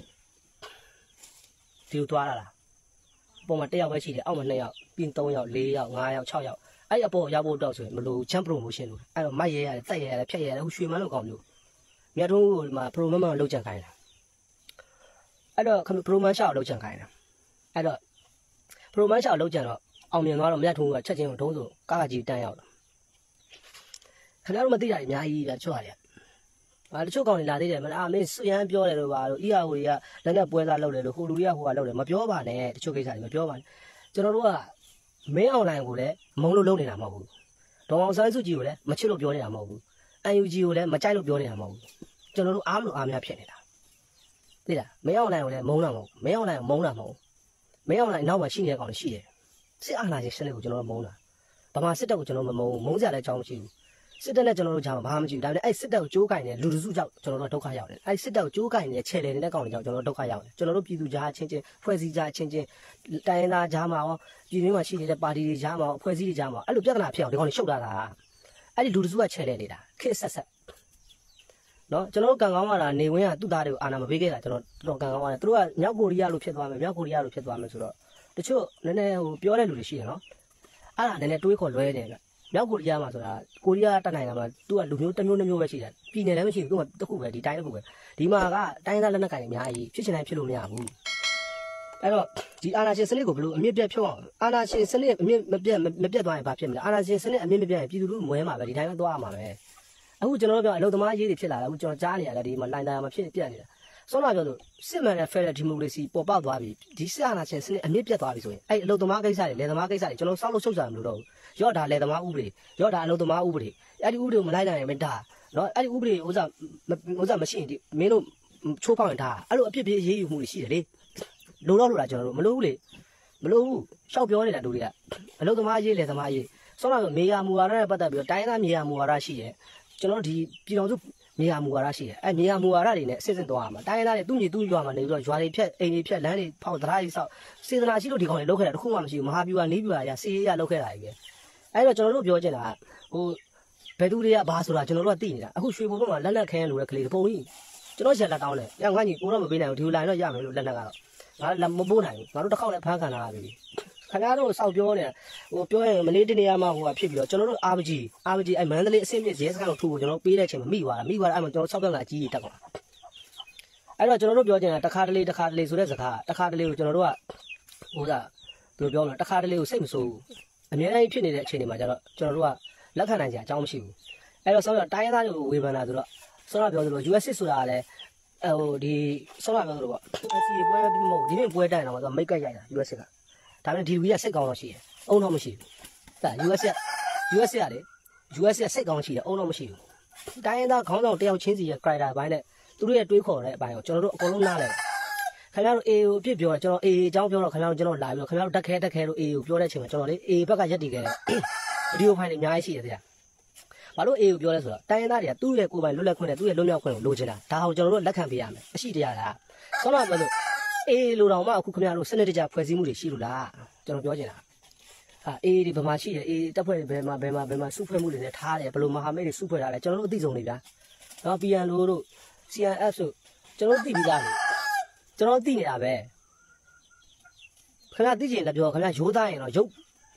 ဒီလိုသွားလာပုံမှာ1ယောက်ပဲရှိတယ်အောက်မှာ2ယောက်ပြီး3ယောက်4ယောက်5ယောက်6ယောက်အဲ့အပေါ်ရောက်ဖို့တော့ဆိုရင်မလို့ချမ်ပရိုမိုးရှင်းလို့အဲ့တော့မိုက်ရဲရတယ်တက်ရဲရတယ်ဖြတ်ရဲရတယ်ဟိုရွှေမန်းလို့ကောင်မျိုးမြတ်ထုံးဒီမှာပရိုမန်မလောက်ကြံခိုင်းတာအဲ့တော့ပရိုမန်ရှောက်လောက်ကြံခိုင်းတာအဲ့တော့ပရိုမန်ရှောက်လောက်ကြံတော့အောင်မြင်သွားတော့မြတ်ထုံးကချက်ချင်းကိုဒုံးဆိုကားကြီးတန်းရောက်လာခင်ဗျားတို့မသိတာအများကြီးပြချွတ်ရတယ်တချို့ကောင်တွေလာသေးတယ်မလားမင်းစရမ်းပြောတယ်လို့ပါလို့ ERO တွေကလက်နဲ့ပွဲစားလုပ်တယ်လို့ဟိုလူတွေကဟိုကလုပ်တယ်မပြောပါနဲ့တချို့ကိစ္စတွေမပြောပါနဲ့ကျွန်တော်တို့ကမင်းအွန်လိုင်းကိုလည်းမုံလို့လုပ်နေတာမဟုတ်ဘူးဒေါ်အောင်ဆန်းစုကြည်ကိုလည်းမချစ်လို့ပြောနေတာမဟုတ်ဘူး UNG ကိုလည်းမကြိုက်လို့ပြောနေတာမဟုတ်ဘူးကျွန်တော်တို့အားမလို့အားများဖြစ်နေတာသိလားမင်းအွန်လိုင်းကိုလည်းမုံတာမဟုတ်ဘူးမင်းအွန်လိုင်းကိုမုံတာမဟုတ်ဘူးမင်းအွန်လိုင်းနောက်မှာရှိနေတဲ့ကောင်တွေရှိတယ်စစ်အာဏာရှင်စနစ်ကိုကျွန်တော်တို့မုံတာဗမာစစ်တပ်ကိုကျွန်တော်မုံစရာလည်းအကြောင်းမရှိဘူးစစ်တပ်နဲ့ကျွန်တော်တို့ကြားမှာဘာမှမရှိဘူးဒါပေမဲ့အဲ့စစ်တပ်ကိုကြိုးကင်နေလူစုကြောက်ကျွန်တော်တို့ဒုက္ခရောက်တယ်အဲ့စစ်တပ်ကိုကြိုးကင်နေတဲ့ခြေလေနေတဲ့ကောင်တွေကြောင့်ကျွန်တော်တို့ဒုက္ခရောက်တယ်ကျွန်တော်တို့ပြည်သူကြားချင်းဖွဲ့စည်းကြားချင်းတိုင်းရင်းသားကြားမှာရောပြည်တွင်းမှာရှိနေတဲ့ပါတီတွေကြားမှာဖွဲ့စည်းတွေကြားမှာအဲ့လိုပြဿနာဖြစ်အောင်ဒီကောင်တွေရှုပ်တာလားအဲ့ဒီလူစုကခြေလေနေတာခစ်ဆက်နော်ကျွန်တော်တို့ကံကောင်းလာတာနေဝင်းကသူ့သားတွေကိုအာဏာမပေးခဲ့တာကျွန်တော်တော်ကံကောင်းပါတယ်သူတို့ကမြောက်ကိုရီးယားလိုဖြစ်သွားမယ်မြောက်ကိုရီးယားလိုဖြစ်သွားမယ်ဆိုတော့တချို့နည်းနည်းဟိုပြောတဲ့လူတွေရှိတယ်နော်အဲ့ဒါနည်းနည်းတွေးခေါ်လွဲတယ်ဗျမြောက်ကိုရီးယားမှာဆိုတာကိုရီးယားတက်နိုင်ငံမှာသူကလူမျိုးတစ်မျိုးနှမျိုးပဲရှိတယ်ပြည်နယ်လည်းမရှိဘူးသူကတစ်ခုပဲဒီတိုင်းတစ်ခုပဲဒီမှာကတိုင်းသားလက်နက်ကိုင်တွေအများကြီးဖြစ်ချင်တိုင်းဖြစ်လို့မရဘူးအဲ့တော့ဒီအာဏာရှင်စနစ်ကိုဘယ်လိုအမြင့်ပြတ်ဖြုတ်အောင်အာဏာရှင်စနစ်အမြင့်မပြတ်သွားရင်ဘာဖြစ်မလဲအာဏာရှင်စနစ်အမြင့်မပြတ်ရင်ပြည်သူလူထုမွဲမှာပဲဒီတိုင်းပဲသွားရမှာပဲအခုကျွန်တော်တို့ပြောအလုပ်သမားအရေးတွေဖြစ်လာတယ်အခုကျွန်တော်ကြားနေရတယ်ဒီမှာလိုင်းတိုင်းမှာဖြစ်ပြက်နေတာဆောလာပြောလို့စစ်မှန်တဲ့ Federal Democracy ပေါ်ပေါက်သွားပြီဒီစစ်အာဏာရှင်စနစ်အမြင့်ပြတ်သွားပြီဆိုရင်အဲ့အလုပ်သမားကိစ္စတွေလယ်သမားကိစ္စတွေကျွန်တော်စောက်လို့ရှုပ်စားမလို့တော့ဘူးရော့ဒါလယ်သမားဥပဒေရော့ဒါအလုပ်သမားဥပဒေအဲ့ဒီဥပဒေကိုမလိုက်နိုင်ရင်မတားနော်အဲ့ဒီဥပဒေဥစားမရှိရင်ဒီမင်းတို့ချိုးဖောက်ရင်ဒါအဲ့လိုအဖြစ်ဖြစ်ရေးယူမှုတွေရှိတယ်လေလိုတော့လို့လားကျွန်တော်တို့မလိုဘူးလေမလိုဘူးရှောက်ပြောနေတာလူတွေကအလုပ်သမားရေးလယ်သမားရေးဆောလာမေယာမူဝါဒနဲ့ပတ်သက်ပြီးတော့တိုင်းသားမေယာမူဝါဒရှိတယ်ကျွန်တော်ဒီပြည်တော်စုမြေယာမူဝါဒရှိတယ်အဲ့မြေယာမူဝါဒတွေနဲ့အစစ်စစ်သွားရမှာတိုင်းသားတွေသူ့မြေသူ့ရွာမှာနေပြီးတော့ရွာတွေဖြတ်အိမ်တွေဖြတ်လမ်းတွေဖောက်တရားတွေဆောက်စေတနာရှိလို့ဒီကောင်တွေလုပ်ခဲ့တာတခုမှမရှိဘူးမဟာဗျူဟာနေဗျူဟာရစီရေးရလုပ်ခဲ့တာကြီးပဲအဲ့တော့ကျွန်တော်တို့ပြောချင်တာဟိုဘယ်သူတွေကဘာဆိုတာကျွန်တော်တို့ကသိနေတာအခုရွှေဘုံဘက်မှာလက်လက်ခဲလို့တဲ့ကလေးပုံကြီးကျွန်တော်ရက်လက်တောင်းတယ်ညငါညီကိုတော့မပေးနိုင်ဘူးဒီလိုလိုက်တော့ရမယ်လို့လက်လက်ကတော့ငါလက်မပို့နိုင်ဘူးငါတို့တစ်ခေါက်လည်းဖမ်းခံလာရပြီခင်ဗျားတို့စောက်ပြောနေတာဟိုပြောရင်မလေးတနေရာမှာဟိုကဖြစ်ပြီးတော့ကျွန်တော်တို့အာမကြီးအဲ့မန္တလေးအဆင့်မြင့်ရဲစခန်းကိုထူဖို့ကျွန်တော်ပေးတဲ့အချိန်မှာမိသွားတာအဲ့မှာကျွန်တော်စောက်ပြောင်းလာအကြီးကြီးတက်သွားအဲ့တော့ကျွန်တော်တို့ပြောချင်တာတခါတလေဆိုတဲ့စကားတခါတလေကိုကျွန်တော်တို့ကဟိုကဘယ်လိုပြောမလဲတခါတလေကိုစိတ်မဆိုးဘူးအများကြီးဖြစ်နေတဲ့အချိန်တွေမှာကျတော့ကျွန်တော်တို့ကလက်ခံနိုင်ကြအကြောင်းမရှိဘူးအဲ့တော့ဆောက်တိုင်းရသားတွေကိုဝေဖန်တာဆိုတော့ဆောက်ပြောသလို US ဆိုတာကလည်းဟိုဒီဆောက်ပြောသလိုပေါ့ SC ပွဲမဟုတ်ဒီနေ့ပွဲတိုင်တော့ဆိုမိတ်ကက်ရိုက်တာ US ကဒါပေမဲ့ဒီလူကြီးကစိတ်ကောင်းတော့ရှိတယ်အုံတော့မရှိဘူးဒါ US ကလေUS ကစိတ်ကောင်းရှိတယ်အုံတော့မရှိဘူးတိုင်းရင်းသားခေါင်းဆောင်တယောက်ချင်းစီရဲ့ character ဘိုင်းနဲ့သူတို့ရဲ့တွေးခေါ်တဲ့အပိုင်းကိုကျွန်တော်တို့အကုန်လုံးနားလည်ခင်ဗျားတို့ AA ကိုအပြစ်ပြောတယ်ကျွန်တော် AA အကြောင်းပြောတော့ခင်ဗျားတို့ကျွန်တော်လာပြီးတော့ခင်ဗျားတို့တက်ခဲလို့ AA ကိုပြောတဲ့အချိန်မှာကျွန်တော်လေ AA ဘက်ကရက်တည်ခဲ့တယ်ဗီဒီယိုဖိုင်တွေအများကြီးရှိတယ်ဗျာဘာလို့ AA ကိုပြောလဲဆိုတော့တိုင်းရင်းသားတွေကသူ့ရဲ့ကိုယ်ပိုင်လွတ်လပ်ခွင့်နဲ့သူ့ရဲ့လွတ်မြောက်ခွင့်ကိုလိုချင်တာဒါကိုကျွန်တော်တို့လက်ခံပေးရမယ်အရှိတရားလားဆောတော့ပြောလို့ AA လိုတောင်မှအခုခင်ဗျားတို့စနစ်တကျဖွဲ့စည်းမှုတွေရှိလို့လားကျွန်တော်ပြောချင်တာAA ဒီဘယ်မှာရှိတယ် AA တပ်ဖွဲ့တွေဘယ်မှာစုဖွဲ့မှုတွေနဲ့ထားတယ်ဘယ်လိုမဟာမိတ်တွေစုဖွဲ့ထားလဲကျွန်တော်တို့အသိဆုံးနေဗျာနော် PNLO တို့ CNF တို့ကျွန်တော်တို့သိပြီးသားလေကျွန်တော်သိနေတာပဲခင်ဗျာသိချင်လည်းပြောခင်ဗျာရိုးသားရင်တော့ရုပ်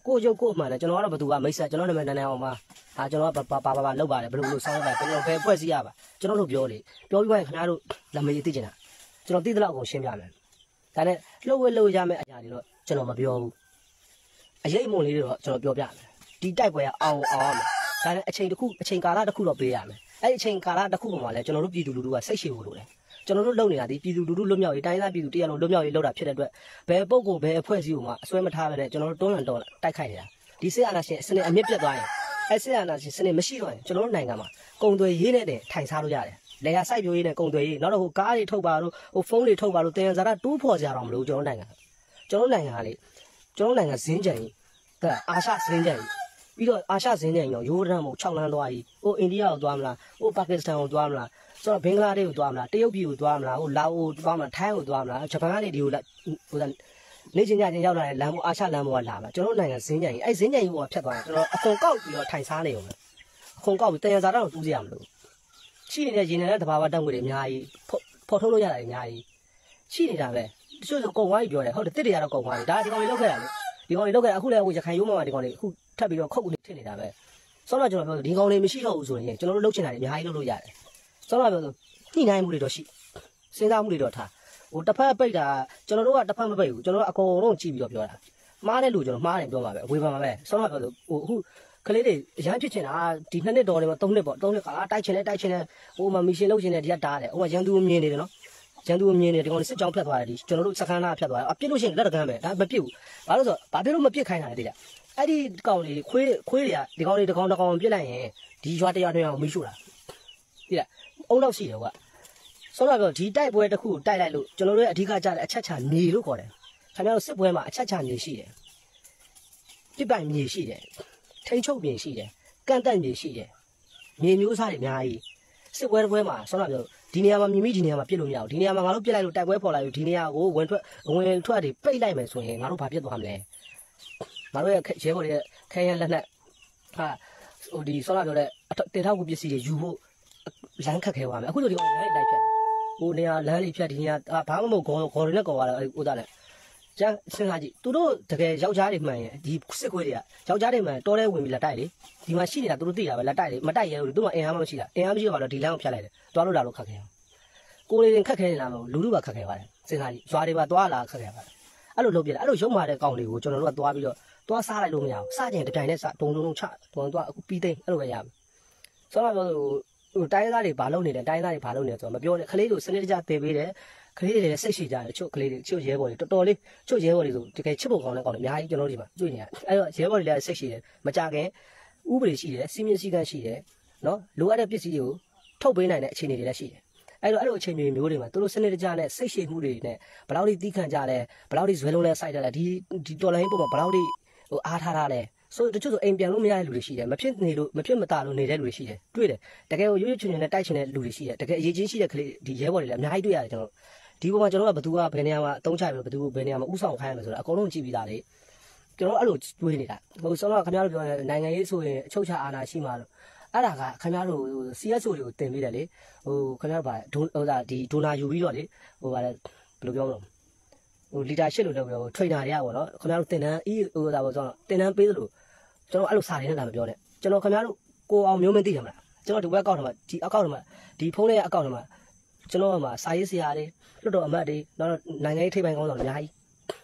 ကိုကျုပ်ကိုမှန်တယ်ကျွန်တော်ကတော့ဘသူကမိတ်ဆက်ကျွန်တော်နာမည်နန်းနန်းအောင်ပါဟာကျွန်တော်ကပါလောက်ပါတယ်ဘယ်လိုဆောင်းပါကျွန်တော်ဘယ်ဖွဲ့စည်းရပါကျွန်တော်တို့ပြောလေပြောပြီးမှခင်ဗျားတို့နာမည်သိချင်တာကျွန်တော်သိတဲ့လောက်ကိုရှင်းပြမယ်ဒါနဲ့လှုပ်ဝဲလှုပ်ရမယ့်အရာတွေတော့ကျွန်တော်မပြောဘူးအရေးအမုံလေးတွေတော့ကျွန်တော်ပြောပြမယ်ဒီတိုက်ပွဲကအောင်ရမယ်ဒါနဲ့အချိန်ကာလတစ်ခုတော့ပေးရမယ်အဲ့ဒီအချိန်ကာလတစ်ခုပေါ်မှာလဲကျွန်တော်တို့ပြည်သူလူထုကစိတ်ရှည်ဖို့လိုတယ်ကျွန်တော်တို့လုပ်နေတာဒီပြည်သူလူထုလွတ်မြောက်ရေးတိုင်းသားပြည်သူတရားလုံးလွတ်မြောက်ရေးလုပ်တာဖြစ်တဲ့အတွက်ဘယ်ပုဂ္ဂိုလ်ဘယ်အဖွဲ့အစည်းကိုမှအစွဲမထားဘဲနဲ့ကျွန်တော်တို့တွန်းလှန်တော့တိုက်ခိုက်နေတာဒီစစ်အာဏာရှင်စနစ်အမြင့်ပြတ်သွားရင်အဲ့စစ်အာဏာရှင်စနစ်မရှိတော့ရင်ကျွန်တော်တို့နိုင်ငံမှာကုန်သွယ်ရေးနဲ့ထိုင်စားလို့ရတယ်လေယာစိုက်ပျိုးရေးနဲ့ကုန်သွယ်ရေးနောက်တော့ကားတွေထုတ်ပါတော့ဖုန်းတွေထုတ်ပါတော့တင်ဇာတာတူးဖော်ကြတော့မလို့ကျွန်တော်နိုင်ငံကလေကျွန်တော်နိုင်ငံဇင်းကြံကြီးအာရှဇင်းကြံကြီးပြီးတော့အာရှဇင်းကြံကြီးရောရိုးရမ်းမို့6လမ်းသွားကြီးအိန္ဒိယကိုသွားမလားပါကစ္စတန်ကိုသွားမလားဆိုတော့ဘင်္ဂလားဒေ့ရှ်ကိုသွားမလားတရုတ်ပြည်ကိုသွားမလားလာအိုသွားမလားထိုင်းကိုသွားမလားဂျပန်ကနေဒီကိုနေချင်းညချင်းရောက်လာတဲ့လမ်းပေါ်အာရှလမ်းပေါ်ကလာမှာကျွန်တော်နိုင်ငံဇင်းကြံကြီးအဲ့ဇင်းကြံကြီးပေါ်ဖြတ်သွားရင်ကျွန်တော်အခွန်ကောက်ပြီးတော့ထိုင်စားနေုံပဲအခွန်ကောက်ပြီးတင်ဇာတာကိုတူးစရာမလိုရှိနေတဲ့ရေနယ်တဲ့တဘာဝတောင်းတွေအများကြီးဖော်ထုတ်လို့ရတာအများကြီးရှိနေတာပဲတချို့ဆိုကုံဝိုင်းပြောတယ်ဟုတ်တယ်တစ်တွေကတော့ကုံဝိုင်းဒါဒီကောင်တွေလောက်ခဲ့တာလေဒီကောင်တွေလောက်ခဲ့အခုလည်းရခိုင်ရိုးမှာဒီကောင်တွေအခုထပ်ပြီးတော့ခုတ်ကူထစ်နေတာပဲစောတော့ကျွန်တော်ပြောဒီကောင်တွေမရှိတော့ဘူးဆိုရင်ကျွန်တော်တို့လှုပ်ချင်တာတွေအများကြီးလုပ်လို့ရတယ်စောတော့ပြောညှိနှိုင်းမှုတွေတော့ရှိစဉ်းစားမှုတွေတော့ထားတစ်ဖက်ပိတ်တာကျွန်တော်တို့ကတစ်ဖက်မပိတ်ဘူးကျွန်တော်တို့အကုန်လုံးကြည့်ပြီးတော့ပြောတာမှားတဲ့လူကျွန်တော်မှားတယ်ပြောမှာပဲအဝေးပါမှာပဲစောတော့ပြောအခုကလေးတွေအရန်ဖြစ်ချင်တာဒီ2နှစ်တော်တွေမှာ3နှစ်ပေါ့3နှစ်ကတိုက်ချင်တယ်ဟိုမှာမီရှင်လုပ်ချင်တယ်ဒီကတားတယ်ဟိုကရန်သူမြင်နေတယ်နော်ရန်သူမြင်နေဒီကောင်စစ်ကြောင်းဖြတ်သွားတယ်ဒီကျွန်တော်တို့စခန်းသားဖြတ်သွားတယ်အပြစ်လို့ရှိရင်လက်တကမ်းပဲဒါမပြစ်ဘူးဘာလို့ဆိုဘာဖြစ်လို့မပြစ်ခိုင်းတာလဲတိကျအဲ့ဒီကောင်တွေခွေးတွေကဒီကောင်တွေတကောင်ပြစ်လိုက်ရင်ဒီရွာတရွာကိုမီးရှို့တာတိကျအုံတော့ရှိတယ်ကွာဆိုတော့ပြောဒီတိုက်ပွဲတစ်ခုတိုက်လိုက်လို့ကျွန်တော်တို့ရဲ့အဓိကကြတဲ့အချက်ချနေလို့ခေါ်တယ်ခင်ဗျားတို့စစ်ပွဲမှာအချက်ချနေရှိတယ်ပြစ်ပိုင်မြေရှိတယ်ထိန်ချုပ်မြေရှိတယ်ကန့်တက်မြေရှိတယ်မြေမျိုးစားတွေအများကြီးစစ်ပွဲတစ်ပွဲမှာဆိုတော့ပြောဒီနေရာမှာမြင်မိဒီနေရာမှာပြစ်လို့မရဘူးဒီနေရာမှာငါတို့ပြစ်လိုက်လို့တိုက်ပွဲပေါ်လာလို့ဒီနေရာကိုဝင်ထွက်တွေပိတ်လိုက်မယ်ဆိုရင်ငါတို့ဘာပြစ်သွားမလဲငါတို့ရဲ့ရဲဘော်တွေရဲ့ခဲရလက်နက်ဟာဟိုဒီဆောလာပြောတဲ့တင်ထောက်ကူပစ္စည်းတွေယူဖို့လမ်းခတ်ခဲသွားမယ်အခုတို့ဒီကောင်လမ်းလိုက်ဖြတ်ဟိုနေရာလမ်းလေးဖြတ်ဒီနေရာဘာမှမဟုတ်ခေါ်တွေနဲ့ခေါ်သွားတယ်ဥသားနဲ့ကျန်စဉ်းစားကြည့်သူတို့တကယ်ယောက်ျားတွေမှန်ရင်ဒီစစ်ခွေးတွေကယောက်ျားတွေမှန်တော်တဲ့ဝင်ပြီးလက်တိုက်လေဒီမှာရှိနေတာသူတို့သိတာပဲလက်တိုက်လေမတိုက်ရဲဘူးသူကအင်အားမရှိတာအင်အားမရှိတော့ဒီလမ်းကိုဖြတ်လိုက်တယ်တွားလို့လာလို့ခတ်ခဲအောင်ကိုယ်တွေခက်ခဲနေတာမဟုတ်လူလူကခက်ခဲပါတယ်စဉ်းစားကြည့်ရွာတွေပါတွားလာခက်ခဲပါတယ်အဲ့လိုလုပ်ပြတယ်အဲ့လိုရုံမာတဲ့ကောင်တွေကိုကျွန်တော်တို့ကတွားပြီးတော့တွားစားလိုက်လို့မရဘူးစကြင်တပြိုင်နဲ့စဒုံချတွားအခုပြီးသိအဲ့လိုပဲရမယ်ဆိုတော့ဟိုတိုင်းသားတွေဘာလုပ်နေတယ်တိုင်းသားတွေဘာလုပ်နေတယ်ဆိုတော့မပြောနဲ့ခလေးတို့စနစ်တကျတည်ပေးတယ်ခလေးတွေလည်းစိတ်ရှိကြတယ်ချို့ကလေးတွေချို့ရဲဘော်တွေတော်တော်လေးချို့ရဲဘော်တွေဆိုတကယ်ချစ်ဖို့ကောင်းတဲ့ကောင်တွေအများကြီးကျွန်တော်တို့ဒီမှာတွေ့နေရတယ်အဲ့တော့ရဲဘော်တွေလည်းစိတ်ရှိတယ်မကြခင်ဥပဒေရှိတယ်စီမင်းစည်းကမ်းရှိတယ်နော်လိုအပ်တဲ့ပစ္စည်းတွေကိုထုတ်ပေးနိုင်တဲ့အခြေအနေတွေလည်းရှိတယ်အဲ့လိုအခြေအနေမျိုးတွေမှာသူတို့စနစ်တကျနဲ့စိတ်ရှည်မှုတွေနဲ့ဘယ်လောက်ထိသီးခံကြလဲဘယ်လောက်ထိဇွဲလုံးလဲစိုက်ကြလဲဒီတော်လိုင်းပုံမှာဘယ်လောက်ထိဟိုအားထားတာလဲဆိုတချို့ဆိုအိမ်ပြန်လို့မရတဲ့လူတွေရှိတယ်မဖြစ်မတာလို့နေတဲ့လူတွေရှိတယ်တွေ့တယ်တကယ်ကိုရွရွချွန်ချွန်နဲ့တိုက်ချင်တဲ့လူတွေရှိတယ်တကယ်အရေးကြီးရှိတဲ့ကလေးဒီရဲဘော်တွေလည်းအများကြီးတွေ့ရတယ်ကျွန်တော်ဒီပုံမှာကျွန်တော်ကဘယ်သူကဘယ်နေရာမှာအတုံးချပြီးဘယ်သူဘယ်နေရာမှာဥဆောင်ခိုင်းရမယ်ဆိုတာအကုန်လုံးကြည့်ပြီးသားလေကျွန်တော်အဲ့လိုတွေးနေတာဟိုဆိုတော့ခင်ဗျားတို့ပြောတဲ့နိုင်ငံရေးဆိုရင်အချုပ်ချအာဏာရှိမှာတော့အဲ့ဒါကခင်ဗျားတို့ CSO တွေကိုတင်ပေးတယ်လေဟိုခင်ဗျားတို့ဗာဒီဒိုနာယူပြီးတော့လေဟိုဗာလဲဘယ်လိုပြောမလဲဟိုလီတာရှစ်လို့လုပ်ပြီးတော့ထိန်တာတွေကပေါ့နော်ခင်ဗျားတို့တင်တန်းဟိုဒါပေါ့ဆိုတော့တင်တန်းပေးသလိုကျွန်တော်အဲ့လိုစာရင်းနဲ့လာမပြောနဲ့ကျွန်တော်ခင်ဗျားတို့ကိုအောင်မျိုးမင်းသိတယ်မလားကျွန်တော်ဒီဘက်အကောင့်ထဲမှာဒီအကောင့်ထဲမှာဒီဖုန်းရဲ့အကောင့်ထဲမှာကျွန်တော်ကမှစာရေးဆရာတွေလွတ်တော်အမတ်တွေနောက်နိုင်ငံရေးထိပ်ပိုင်းကောင်းဆောင်အများကြီး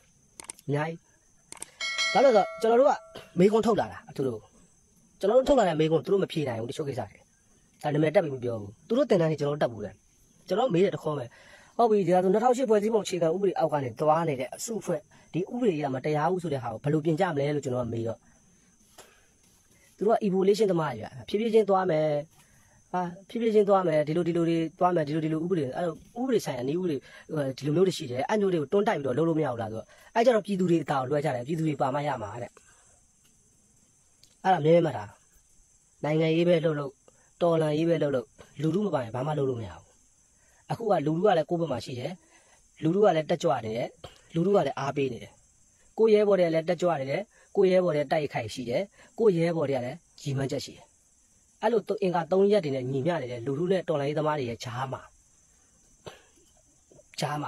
ဒါလို့ဆိုကျွန်တော်တို့ကမေကွန်ထုတ်လာတာသူတို့ကျွန်တော်တို့ထုတ်လာတဲ့မေကွန်သူတို့မဖြေနိုင်ဘူးတချို့ကိစ္စတွေဒါနာမည်တက်ပြီးမပြောဘူးသူတို့တင်တန်းနေကျွန်တော်တို့တက်ဘူးလေကျွန်တော်မေးတဲ့တခေါ်မယ်ဟုတ်ပြီဒါဆို2008ဖွဲ့စည်းပုံအခြေခံဥပဒေအောက်ကနေသွားနေတဲ့အစုဖွဲ့ဒီဥပဒေရမှာတရားဥဆိုတဲ့ဟာကိုဘယ်လိုပြင်ကြမလဲလို့ကျွန်တော်ကမေးတော့သူတို့က evolution သမားရဖြည်းဖြည်းချင်းသွားမယ်ဖြည်းဖြည်းချင်းသွားမယ်ဒီလိုတွေသွားမယ်ဒီလိုဥပဒေအဲ့ဥပဒေဆိုင်ရာနေဥပဒေဒီလိုမျိုးတွေရှိတယ်အဲ့မျိုးတွေကိုတွန်းတိုက်ပြီးတော့လုပ်လို့မရဘူးလားဆိုတော့အဲ့ကြတော့ပြည်သူတွေတာကိုလွှဲကြတယ်ပြည်သူတွေပါမရမှာတဲ့အဲ့ဒါမဲမှတ်တာနိုင်ငံရေးပဲလုပ်တော်လှန်ရေးပဲလုပ်လူထုမပိုင်ဘာမှလုပ်လို့မရဘူးအခုကလူထုကလည်းကိုယ့်ဘက်မှာရှိတယ်လူထုကလည်းတက်ကြွနေတယ်လူထုကလည်းအားပေးနေတယ်ကိုရဲဘော်တွေလည်းတက်ကြွနေတယ်ကိုရဲဘော်တွေတိုက်ခိုက်ရှိတယ်ကိုရဲဘော်တွေကလည်းညီမချက်ရှိတယ်အဲ့လိုအင်္ဂါ3ရက်တွေနဲ့ညီမျှနေတဲ့လူထုနဲ့တော်လိုင်းသမားတွေရဲ့ဂျားမှာ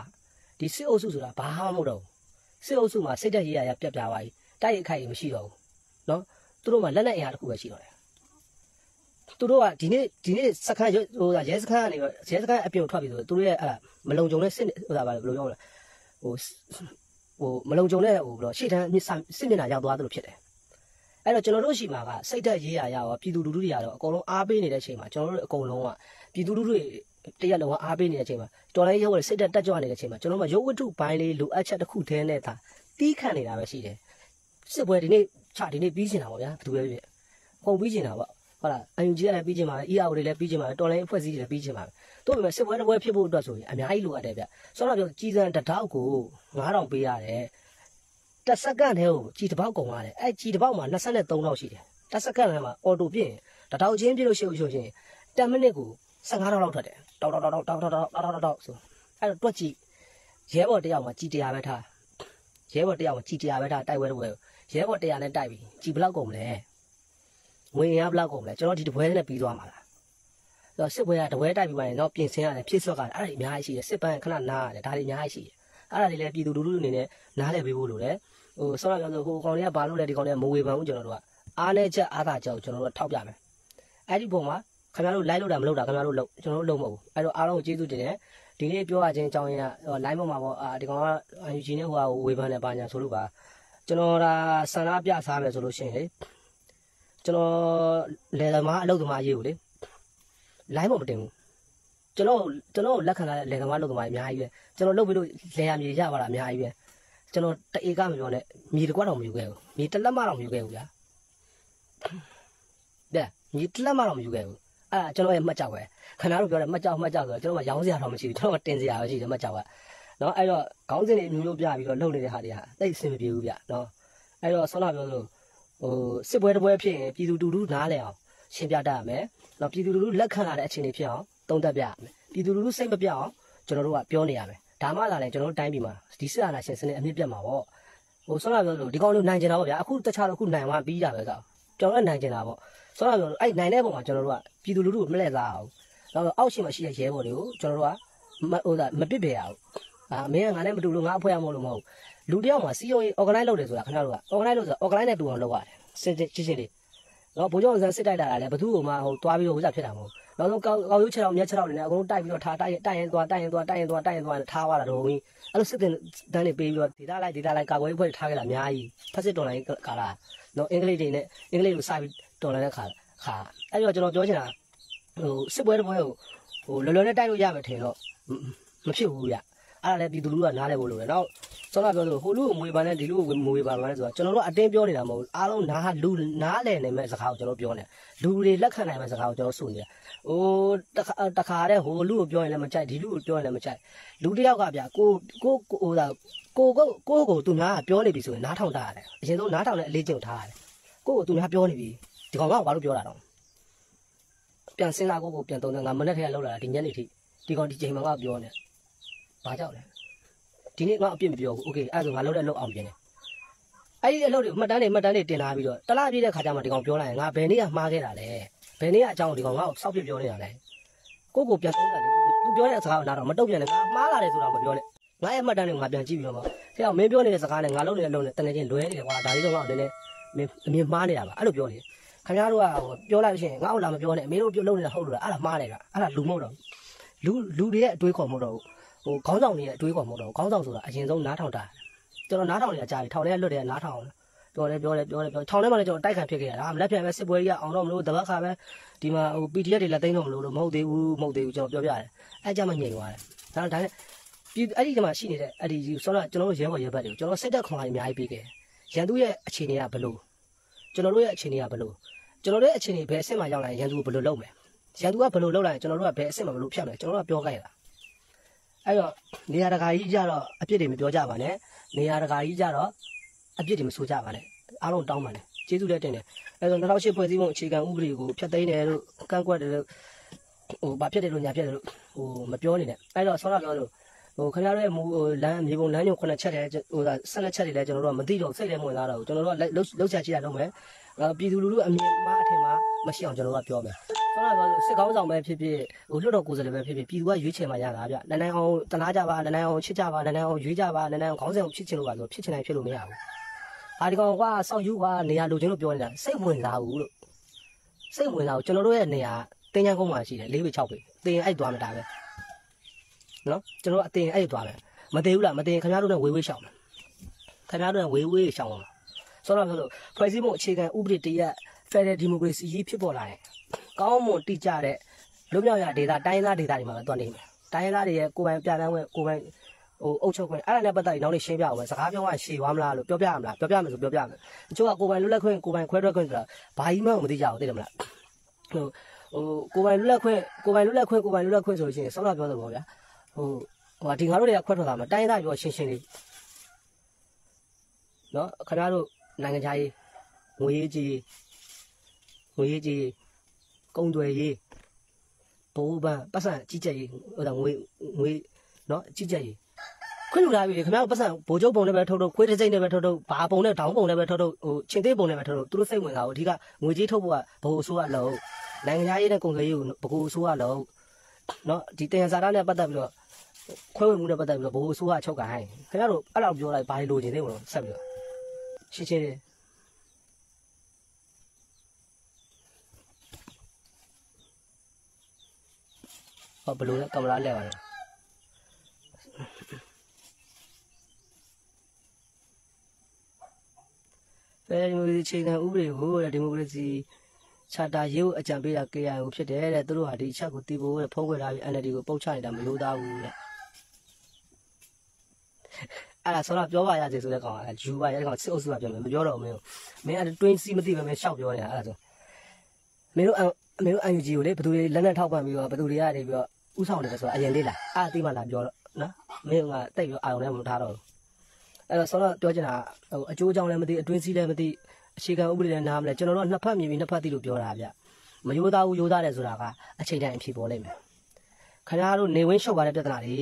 ဒီစစ်အုပ်စုဆိုတာဘာမှမဟုတ်တော့ဘူးစစ်အုပ်စုမှာစိတ်တက်ရေးရပြတ်ပြသွားပြီတိုက်ရိုက်ခိုက်ရင်မရှိတော့ဘူးနော်သူတို့မှလက်နဲ့အင်အားတစ်ခုပဲရှိတော့တယ်သူတို့ကဒီနေ့စခန်းရဲစခန်းကနေရဲစခန်းအပြုံထွက်ပြီးဆိုသူတို့ရဲ့မလုံခြုံတဲ့စစ်ဗာဘယ်လိုပြောလဲမလုံခြုံတဲ့ရှေ့တန်းစစ်မျက်နှာရောက်သွားသလိုဖြစ်တယ်အဲ့တော့ကျွန်တော်တို့ရှိမှာကစိတ်သက်ရေးရရောပြည်သူလူထုတွေကတော့အကုန်လုံးအားပေးနေတဲ့အချိန်မှာကျွန်တော်တို့အကုန်လုံးကပြည်သူလူထုတွေတရက်လုံးကအားပေးနေတဲ့အချိန်မှာတော်လိုင်းရုပ်ရစိတ်သက်တက်ကြွနေတဲ့အချိန်မှာကျွန်တော်တို့ကရုပ်ဝတ္ထုပိုင်းလေးလိုအပ်ချက်တစ်ခုတည်းနဲ့သာတီးခန့်နေတာပဲရှိတယ်စစ်ပွဲဒီနေ့ပြီးချင်တာပေါ့ဗျာဘယ်သူပဲဖြစ်ကုန်ပြီးချင်တာပေါ့ဟုတ်လားအယူကြီးလည်းပြီးချင်ပါပဲ EAO တွေလည်းပြီးချင်ပါပဲတော်လိုင်းအဖွဲ့အစည်းတွေလည်းပြီးချင်ပါပဲတို့ပေမဲ့စစ်ပွဲတစ်ပွဲဖြစ်ဖို့အတွက်ဆိုရင်အများကြီးလိုအပ်တယ်ဗျဆောတော့ပြောကြီးစံတတောက်ကို9000ပေးရတယ်တစ်စက္ကန့်တည်းကိုကြီးတစ်ပေါက်ကုန်ရတယ်အဲ့ကြီးတစ်ပေါက်မှာ23လောက်ရှိတယ်တစ်စက္ကန့်ထဲမှာအော်တိုပြည့်တတောက်ချင်းပြည့်လို့ရှိရင်10မိနစ်ကို15လောက်ထွက်တယ်တောက်ဆိုအဲ့တော့တွက်ကြည့်ရဲဘော်တယောက်မှာကြီး100ပဲထားရဲဘော်တယောက်မှာကြီး100ပဲထားတိုက်ပွဲတစ်ပွဲရဲဘော်100နဲ့တိုက်ပြီကြီးဘယ်လောက်ကုန်မလဲငွေရဘယ်လောက်ကုန်မလဲကျွန်တော်ဒီတပွဲနဲ့ပြီးသွားမှာလားဆိုတော့စစ်ပွဲကတပွဲတိုက်ပြီးပါရင်တော့ပြင်ဆင်ရတယ်ဖြည့်ဆွက်ကအဲ့ဒါအများကြီးရှိတယ်စစ်ပန်းခဏနားရတယ်ဒါတွေအများကြီးရှိတယ်အဲ့ဒါတွေလည်းပြည်သူလူထုအနေနဲ့နားလည်ပေးဖို့လိုတယ်ဆောရပြောဆိုကောင်တွေကဘာလို့လဲဒီကောင်တွေကမဝေဖန်ဘူးကျွန်တော်တို့ကအားနဲ့ချက်အားသာချက်ကိုကျွန်တော်တို့ထောက်ပြမယ်အဲ့ဒီပုံမှာခင်ဗျားတို့လိုက်လို့တာမလုပ်တာခင်ဗျားတို့လုပ်ကျွန်တော်တို့လုပ်မဟုတ်ဘူးအဲ့တော့အားလုံးကိုကျေးဇူးတင်တယ်ဒီနေ့ပြောရခြင်းအကြောင်းရင်းက line ပေါ်မှာပေါ့ဒီကောင်က UG နဲ့ဟိုဝေဖန်နေပါညာဆိုလို့ပါကျွန်တော်ဒါဆန္ဒပြစားမယ်ဆိုလို့ရှိရင်လေကျွန်တော်လေသမားအလုပ်သမားရေးကိုလေ line ပေါ်မတင်ဘူးကျွန်တော်လက်ခံလာတဲ့လေသမားအလုပ်သမားအများကြီးပဲကျွန်တော်လုပ်ပြီးလို့လေရမြေရပါတာအများကြီးပဲကျွန်တော်တအေကမပြောနဲ့မြေတကွက်တော့မယူခဲ့ဘူးမြေတစ်လက်မတော့မယူခဲ့ဘူးဗျာတဲ့မြေတစ်လက်မတော့မယူခဲ့ဘူးအဲ့ကျွန်တော်ရဲ့မှတ်ကြောက်ပဲခဏတို့ပြောတယ်မှတ်ကြောက်ဆိုတော့ကျွန်တော်ကရောင်းစရာတော့မရှိဘူးကျွန်တော်ကတင်စရာပဲရှိတယ်မှတ်ကြောက်ကနော်အဲ့တော့ခေါင်းစဉ်တွေမျိုးပြပြီးတော့လုပ်နေတဲ့ဟာတွေကတိတ်အဆင်မပြေဘူးဗျနော်အဲ့တော့ဆောနာပြောလို့စစ်ပွဲတစ်ပွဲဖြစ်ရင်ပြည်သူတူတူနားလည်အောင်ရှင်းပြတတ်ရမယ်နော်ပြည်သူလူထုလက်ခံလာတဲ့အခြေအနေဖြစ်အောင်သုံးသပ်ပြရမယ်ပြည်သူလူထုစိတ်မပြအောင်ကျွန်တော်တို့ကပြောနေရမယ်ဒါမှသာလေကျွန်တော်တို့တိုင်းပြည်မှာဒီစစ်အာဏာရှင်စနစ်အမြင့်ပြတ်မှာပေါ့ဆောနာပြောလို့ဒီကောင်တို့နိုင်ကျင်တာပေါ့ဗျာအခုတခြားတော့အခုနိုင်မှပြီးတာပဲဆိုကျွန်တော်လည်းနိုင်ကျင်တာပေါ့ဆောနာပြောလို့အဲ့နိုင်တဲ့ပုံမှာကျွန်တော်တို့ကပြည်သူလူထုကိုမလှည့်စားအောင်နောက်အောက်ရှိမှရှိတဲ့ရဲဘော်တွေကိုကျွန်တော်တို့ကမပစ်ပေရဘူးမင်းကငါနဲ့မတူလို့ငါအဖွဲရမို့လို့မဟုတ်လူတယောက်မှာစီယုံရေး organize လုပ်တယ်ဆိုတာခင်ဗျားတို့က organize လုပ်ဆိုတာ organize နဲ့တူအောင်လုပ်ရတယ်စစ်လေးနော်ဘိုးကျောင်းစမ်းစစ်တိုက်တာလည်းဘသူ့ကိုမှတွားပြီးတော့ဥစားဖြစ်တာမဟုတ်နောက်ဆုံးကောက်ရုပ်ချက်တော့မျက်ချက်တော့နေအကုန်လုံးတိုက်ပြီးတော့ထားတိုက်ရင်သွားထားသွားတာတော့ဝင်အဲ့လိုစစ်တင်တန်းနေပေးပြီးတော့ဒေတာလိုက်ကာကွယ်ရေးဖွဲ့ထားခဲ့တာအများကြီးဖက်စစ်တော်လိုင်းကာလာနော်အင်္ဂလိပ်လိုစာပြီးတော်လိုင်းတဲ့ခါအဲ့တော့ကျွန်တော်ပြောချင်တာစစ်ပွဲတစ်ပွဲကိုလော်နဲ့တိုက်လို့ရမယ်ထင်တော့မဖြစ်ဘူးဗျအဲ့ဒါလည်းပြည်သူလူထုကနားလည်ဖို့လိုတယ်နောက်ဆောနာပြောလို့ဟိုလူကိုမွေးပါနဲ့ဒီလူကိုမွေးပါနဲ့ဆိုတာကျွန်တော်တို့အတင်းပြောနေတာမဟုတ်ဘူးအားလုံးနားလည်နေမဲ့စကားကိုကျွန်တော်ပြောနေလူတွေလက်ခံနိုင်မဲ့စကားကိုကျွန်တော်ဆိုနေတာတခါတဲ့ဟိုလူကိုပြောရင်လည်းမကြိုက်ဒီလူကိုပြောရင်လည်းမကြိုက်လူတယောက်ကဗျကိုသူများကပြောနေပြီဆိုရင်နားထောင်တာရတယ်အရင်ဆုံးနားထောင်တဲ့အလေးကျင့်ထားရတယ်ကိုသူများပြောနေပြီဒီကောင်ကဘာလို့ပြောတာတော့ပြန်စဉ်းစားကိုပြန်သုံးတယ်ငါမနေ့ကလောက်လာတာဒီညနေထိဒီကောင်ဒီချိန်မှာငါပြောနေဘာကြောက်လဲဒီနေ့ငါအပြစ်မပြောဘူးโอเคအဲ့ဒါဆိုငါလုပ်တဲ့အလုပ်အောင်ပြင်တယ်အဲ့ဒီအလုပ်တွေမှတ်တမ်းတွေတင်ထားပြီးတော့တလားပြည့်တဲ့ခါကျမှဒီကောင်ပြောလိုက်ရင်ငါဘယ်နေ့ကမှားခဲ့တာလဲဘယ်နေ့ကအကြောင်းဒီကောင်ငါ့ကိုစောက်ပြပြောနေတာလဲကိုပြန်သုံးတာလေသူပြောတဲ့စကားကိုနားတော့မတုတ်ပြန်နဲ့ငါမှားလာတယ်ဆိုတာမပြောနဲ့ငါရဲ့မှတ်တမ်းတွေကိုငါပြန်ကြည့်ပြီးတော့မှဆရာမင်းပြောနေတဲ့စကားနဲ့ငါလုပ်နေတဲ့အလုပ်နဲ့တကယ်ချင်းလွဲနေတယ်ကွာဒါလေးတော့ငါ့ကိုလည်းမင်းမှားနေတာပါအဲ့လိုပြောနေခင်ဗျားတို့ကပြောလိုက်ရှင်ငါ့ကိုလာမပြောနဲ့မင်းတို့ပြောလုပ်နေတာဟုတ်လို့လားအဲ့ဒါမှားတယ်ကအဲ့ဒါလူမဟုတ်တော့လူတွေရဲ့အတွေးခေါ်မဟုတ်တော့ခေါင်းဆောင်တွေရဲ့အတွေးခေါ်မဟုတ်တော့ခေါင်းဆောင်ဆိုတာအရင်ဆုံးနားထောင်တာကျွန်တော်နားထောင်နေတာကြားပြီထောင်ထဲလွတ်တယ်နားထောင်ပြောထောင်ထဲမှာလည်းကျွန်တော်တိုက်ခံဖြစ်ခဲ့ရတာမလက်ပြန်ပဲစစ်ပွဲကြီးကအောင်တော့မလို့တပတ်ခါပဲဒီမှာPDF တွေလက်သိမ်းတော့မလို့မဟုတ်သေးဘူးကျွန်တော်ပြောပြတယ်အဲ့ကြမှာညင်သွားတယ်ဒါနဲ့အဲ့ဒီကမှရှိနေတဲ့အဲ့ဒီဆိုတော့ကျွန်တော်တို့ရဲဘော်ရဲဘက်တွေကိုကျွန်တော်စစ်တပ်ခွန်အားအများကြီးပေးခဲ့ရန်သူရဲ့အခြေအနေကဘလို့ကျွန်တော်တို့ရဲ့အခြေအနေကဘလို့ကျွန်တော်တို့ရဲ့အခြေအနေဘယ်အဆင့်မှာရောက်လာရင်ရန်သူကဘလို့လုပ်မယ်ရန်သူကဘလို့လုပ်လာရင်ကျွန်တော်တို့ကဘယ်အဆင့်မှာဘလို့ဖြတ်မယ်ကျွန်တော်တို့ကပြောခဲ့တာအဲ့တော့နေရာတကာကြီးကြတော့အပြစ်တွေမပြောကြပါနဲ့နေရာတကာကြီးကြတော့အပြစ်တွေမဆိုကြပါနဲ့အားလုံးတောင်းပါနဲ့ကျေးဇူးလည်းတင်တယ်အဲ့တော့2008ဖွဲ့စည်းပုံအခြေခံဥပဒေကိုဖျက်သိမ်းတယ်လို့ကန့်ကွက်တယ်လို့ဘာဖြစ်တယ်လို့ညာဖြစ်တယ်လို့မပြောနေနဲ့အဲ့တော့ဆောနာပြောလို့ခင်ဗျားတို့ရဲ့လမ်းမြေပုံလမ်းညုံ9ချက်တယ်12ချက်တွေလည်းကျွန်တော်တို့ကမသိတော့စိတ်လည်းမဝင်လာတော့ဘူးကျွန်တော်တို့ကလှုပ်ရှားကြည့်ရတော့မယ်ပြည်သူလူထုအမြင်မှားအထင်မှာမရှိအောင်ကျွန်တော်တို့ကပြောမယ်ဆောနာပြောလို့စစ်ကောင်းဆောင်ပဲဖြစ်ဖြစ်လွတ်တော်ကိုယ်စားလှယ်ပဲဖြစ်ဖြစ်ပြည်သူကရွေးချယ်မှရတာဗျနန်းအောင်တနာကြပါနန်းအောင်ချစ်ကြပါနန်းအောင်ရွေးကြပါနန်းအောင်ခေါင်းစဉ်ဖြစ်ချင်လို့ပါဆိုဖြစ်ချင်တိုင်းဖြစ်လို့မရဘူးဒီကောင်ကွာစောက်ယူကွာနေရာလိုချင်လို့ပြောနေတာစိတ်ဝင်စားဘူးလို့စိတ်ဝင်စားဘူးကျွန်တော်တို့ရဲ့နေရာတင်းချမ်းကုန်းမှာရှိတယ်4ပေ6ပေတင်အဲ့သွားမှာဒါပဲနော်ကျွန်တော်အတင်အဲ့သွားတယ်မတည်ဘူးလားမတည်ခင်ဗျားတို့နဲ့ဝေးဝေးရှောင်မယ်ခင်ဗျားတို့နဲ့ဝေးဝေးရှောင်မှာဆိုတော့ဖွဲ့စည်းမှုအခြေခံဥပဒေတရက် Federal Democracy ကြီးဖြစ်ပေါ်လာတယ်ကောင်းမွန်တိကျတဲ့လွတ်မြောက်ရဒေတာတိုင်းသားဒေတာတွေမှာပဲတွန်းနေမယ်တိုင်းသားတွေရဲ့ကိုယ်ပိုင်ပြဋ္ဌာန်းခွင့်ကိုယ်ပိုင်အုပ်ချုပ်ခွင့်အဲ့ဒါနဲ့ပတ်သက်ပြီးနောက်နေ့ရှင်းပြအောင်ပဲစကားပြောမှရှည်သွားမလားလို့ပြောပြရမလားပြောပြမယ်ဆိုပြောပြမယ်တချို့ကကိုယ်ပိုင်လွတ်လပ်ခွင့်ကိုယ်ပိုင်ခွဲထွက်ခွင့်ဆိုတာဘာကြီးမှမသိကြဘူးသိတယ်မလားကိုယ်ပိုင်လွတ်လပ်ခွင့်ကိုယ်ပိုင်လွတ်လပ်ခွင့်ဆိုလို့ရှိရင်ဆောက်လာပြောလို့ပေါ့ဗျာဒီငါတို့တွေကခွဲထွက်လာမှာတိုင်းသားပြောရှင်းရှင်းလေးနော်ခင်ဗျားတို့နိုင်ငံခြားရေးငွေရေးကြီးကုန်သွယ်ရေးဘိုးဘန်းပတ်စံကြီးကြက်ရေးငွေနော်ကြီးကြက်ရေးခွင့်လူလာပြီခင်ဗျားတို့ပတ်စံဘိုးချုပ်ပုံနဲ့ပဲထုတ်ခွေးတစ်စိမ့်နဲ့ပဲထုတ်ဘာပုံနဲ့တောင်းပုံနဲ့ပဲထုတ်ချင်းသေးပုံနဲ့ပဲထုတ်သူတို့စိတ်ဝင်စားဘူးအဓိကငွေကြီးထုတ်ဖို့ကဘိုးအစိုးရလုံးနိုင်ငံခြားရေးနဲ့ကုန်သွယ်ရေးကိုဘိုးအစိုးရလုံးနော်ဒီတင်စာရနဲ့ပတ်သက်ပြီးတော့ခွဲဝေမှုနဲ့ပတ်သက်ပြီးတော့ဘိုးအစိုးရချုပ်ကိုင်းခင်ဗျားတို့အဲ့လောက်ပြောလိုက်ဘာလို့လိုချင်သေးမလို့ဆက်ပြီးတော့ရှင်းလေးဘယ်လိုလဲကင်မရာလဲပါလဲဒီမိုကရေစီအခြေခံဥပဒေကိုဒီမိုကရေစီချာတာရေးကိုအကြံပေးတာ KIO ဖြစ်တယ်တဲ့သူတို့ဟာဒီအချက်ကိုတီးဖို့ဖုံးကွယ်ထားပြီး NLD ကိုပုတ်ချနေတာမလို့သားဘူးတဲ့အဲ့ဒါဆိုတော့ပြောပါရစေဆိုတဲ့ကောင်ကယူပါရတဲ့ကောင်စစ်အုပ်စုကပြောမယ်မပြောတော့မင်းတွင်းစီမသိပဲမင်းရှောက်ပြောနေတာအဲ့ဒါဆိုမင်းတို့ UNG ကိုလေဘယ်သူတွေလက်နဲ့ထောက်ပံ့ပြီးတော့ဘယ်သူတွေကနေပြီးတော့ဥဆောင်နေတယ်ဆိုတာအရင်လေးလားအဲ့အသိမှလာပြောတော့နော်မင်းကတိတ်ပြီးအာရုံနဲ့မထားတော့ဘူးအဲ့တော့ဆိုတော့ပြောချင်တာအကျိုးအကြောင်းလည်းမသိအတွင်းစည်းလည်းမသိအခြေခံဥပဒေလည်းနားမလဲကျွန်တော်တို့နှစ်ဖက်မြင်ပြီးနှစ်ဖက်သိလို့ပြောတာဗျမယိုးသားဘူးယိုးသားတယ်ဆိုတာကအချိန်တိုင်းအဖြစ်ပေါ်လိမ့်မယ်ခင်ဗျားတို့နေဝင်းရှုပ်သွားတဲ့ပြဿနာတွေ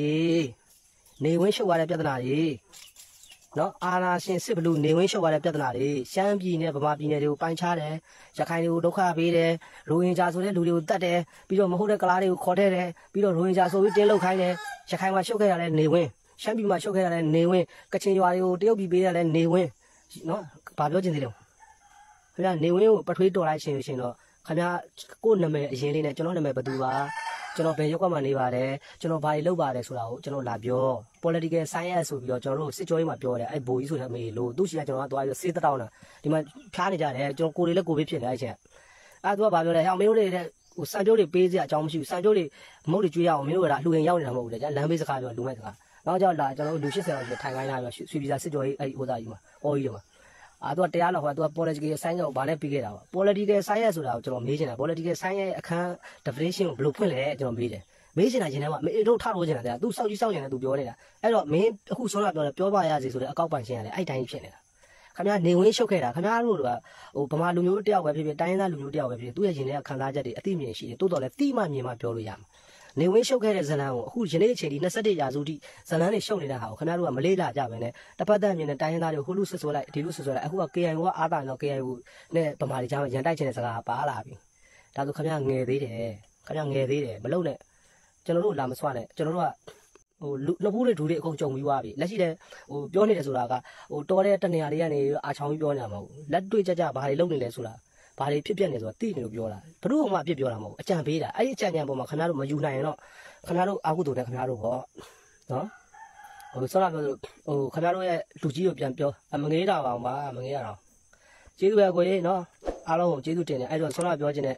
နော်အာနာရှင်စစ်ဘလူနေဝင်းရှုပ်သွားတဲ့ပြဿနာတွေရှမ်းပြည်နယ်ဗမာပြည်နယ်တွေကိုပိုင်းခြားတယ်ရခိုင်တွေကိုဒုက္ခပေးတယ်ရိုဟင်ဂျာဆိုတဲ့လူတွေကိုတတ်တယ်ပြီးတော့မဟုတ်တဲ့ကလားတွေကိုခေါ်ထဲတယ်ပြီးတော့ရိုဟင်ဂျာဆိုပြီးတင်းလုတ်ခိုင်းတယ်ရခိုင်မှာရှုပ်ခဲ့ရတဲ့နေဝင်းရှမ်းပြည်မှာရှုပ်ခဲ့ရတဲ့နေဝင်းကချင်ရွာတွေကိုတရုတ်ပြည်ပေးရတဲ့နေဝင်းနော်ဘာပြောချင်သေးလဲခင်ဗျာနေဝင်းကိုပထွေးတော်လိုက်ရှင်တော့ခင်ဗျာကို့နာမည်အရင်လေးနဲ့ကျွန်တော်နာမည်ဘယ်သူပါကျွန်တော်ဘယ်ရုပ်ကမှနေပါတယ်ကျွန်တော်ဘာတွေလုပ်ပါတယ်ဆိုတာကိုကျွန်တော်လာပြော political science ဆိုပြီးတော့ကျွန်တော်တို့စစ်ကြောရေးမှာပြောတယ်အဲ့ဘိုးကြီးဆိုတဲ့အမေလို့သူ့ရှိကကျွန်တော်ကသွားပြီးစေးတောင်းတာဒီမှာဖျားနေကြတယ်ကျွန်တော်ကိုယ်တွေလည်းကိုယ်ပဲဖြစ်နေအဲ့ချက်အဲ့သူကဘာပြောလဲဟောမင်းတို့တွေဟိုစံကြိုးတွေပေးစရာအကြောင်းမရှိဘူးစံကြိုးတွေမဟုတ်တွေကျွေးရအောင်မင်းတို့ကလှူရင်ရောက်နေတာမဟုတ်ဘူးလေလမ်းဘေးစကားပြောလူမဲ့စကားနောက်ကြောက်လာကျွန်တော်တို့လူ80လောက်ထိုင်ခိုင်းလာပြီးရွှေပြည်စာစစ်ကြောရေးအဲ့ဟိုသားကြီးမှာအော်ကြီးတွေမှာသူကတရားလောက်ဟိုသူက political science ကိုဘာနဲ့ပြီးခဲ့တာပါ political science ဆိုတာကိုကျွန်တော်မေးချင်တာ political science ရဲ့အခန်း definition ကိုဘယ်လိုဖွင့်လဲကျွန်တော်မေးတယ်မေးချင်တာရင်ထဲမှာမင်းတို့ထားလို့ချင်တာတဲ့သူစောက်ကြီးစောက်ချင်တယ်သူပြောနေတာအဲ့တော့မင်းအခုစောလာပြောပါရစေဆိုတဲ့အကောက်ပိုင်ရှင်ရတယ်အဲ့တိုင်းဖြစ်နေတာခင်ဗျားနေဝင်းရှုပ်ခဲ့တာခင်ဗျားတို့ကဟိုဗမာလူမျိုးတယောက်ပဲဖြစ်ဖြစ်တိုင်းရင်းသားလူမျိုးတယောက်ပဲဖြစ်ဖြစ်သူ့ရဲ့ရင်ထဲကခံစားချက်တွေအသိမြင်ရှိတယ်တိုးတော်လည်းတိမှမြင်မှပြောလို့ရမှာနေဝင်းရှုပ်ခဲ့တဲ့ဇလန်ကိုအခုယနေ့အချိန်ဒီ21ရာစုထိဇလန်တွေရှုပ်နေတာဟာကိုခင်ဗျားတို့ကမလေးလာကြပဲနဲ့တစ်ပတ်သက်မြင်တဲ့တိုင်းရင်းသားတွေဟိုလူဆွဆွလိုက်ဒီလူဆွဆွလိုက်အခုက KIO ကအားတာတော့ KIO နဲ့ဗမာတွေကြားမှာရန်တိုက်ချင်တဲ့စကားပါလာပြီဒါဆိုခင်ဗျားငယ်သေးတယ်မလုံနဲ့ကျွန်တော်တို့လာမစွာနဲ့ကျွန်တော်တို့ကဟိုနှစ်ဖူးတွေဒူတွေအကုန်ကြုံပြီးွားပြီလက်ရှိတဲ့ဟိုပြောနေတယ်ဆိုတာကဟိုတော်တဲ့တနေရာလေးကနေအာချောင်းကြီးပြောနေတာမဟုတ်ဘူးလက်တွေ့ကြကြဘာတွေလုပ်နေလဲဆိုတာဘာတွေဖြစ်ပြနေဆိုတာသိနေလို့ပြောတာဘလို့မှအပြစ်ပြောတာမဟုတ်ဘူးအကြံပေးတာအဲ့ဒီအကြံဉာဏ်ပေါ်မှာခင်ဗျားတို့မယူနိုင်ရင်တော့ခင်ဗျားတို့အာဟုတူတဲ့ခင်ဗျားတို့ပေါ့နော်ဟိုဆောလာပြောလို့ဟိုခင်ဗျားတို့ရဲ့လူကြီးကိုပြန်ပြောမငေးတာပါအောင်ပါမငေးရအောင်ကျေးဇူးပဲကိုကြီးနော်အားလုံးကိုကျေးဇူးတင်တယ်အဲ့တော့ဆောလာပြောခြင်းနဲ့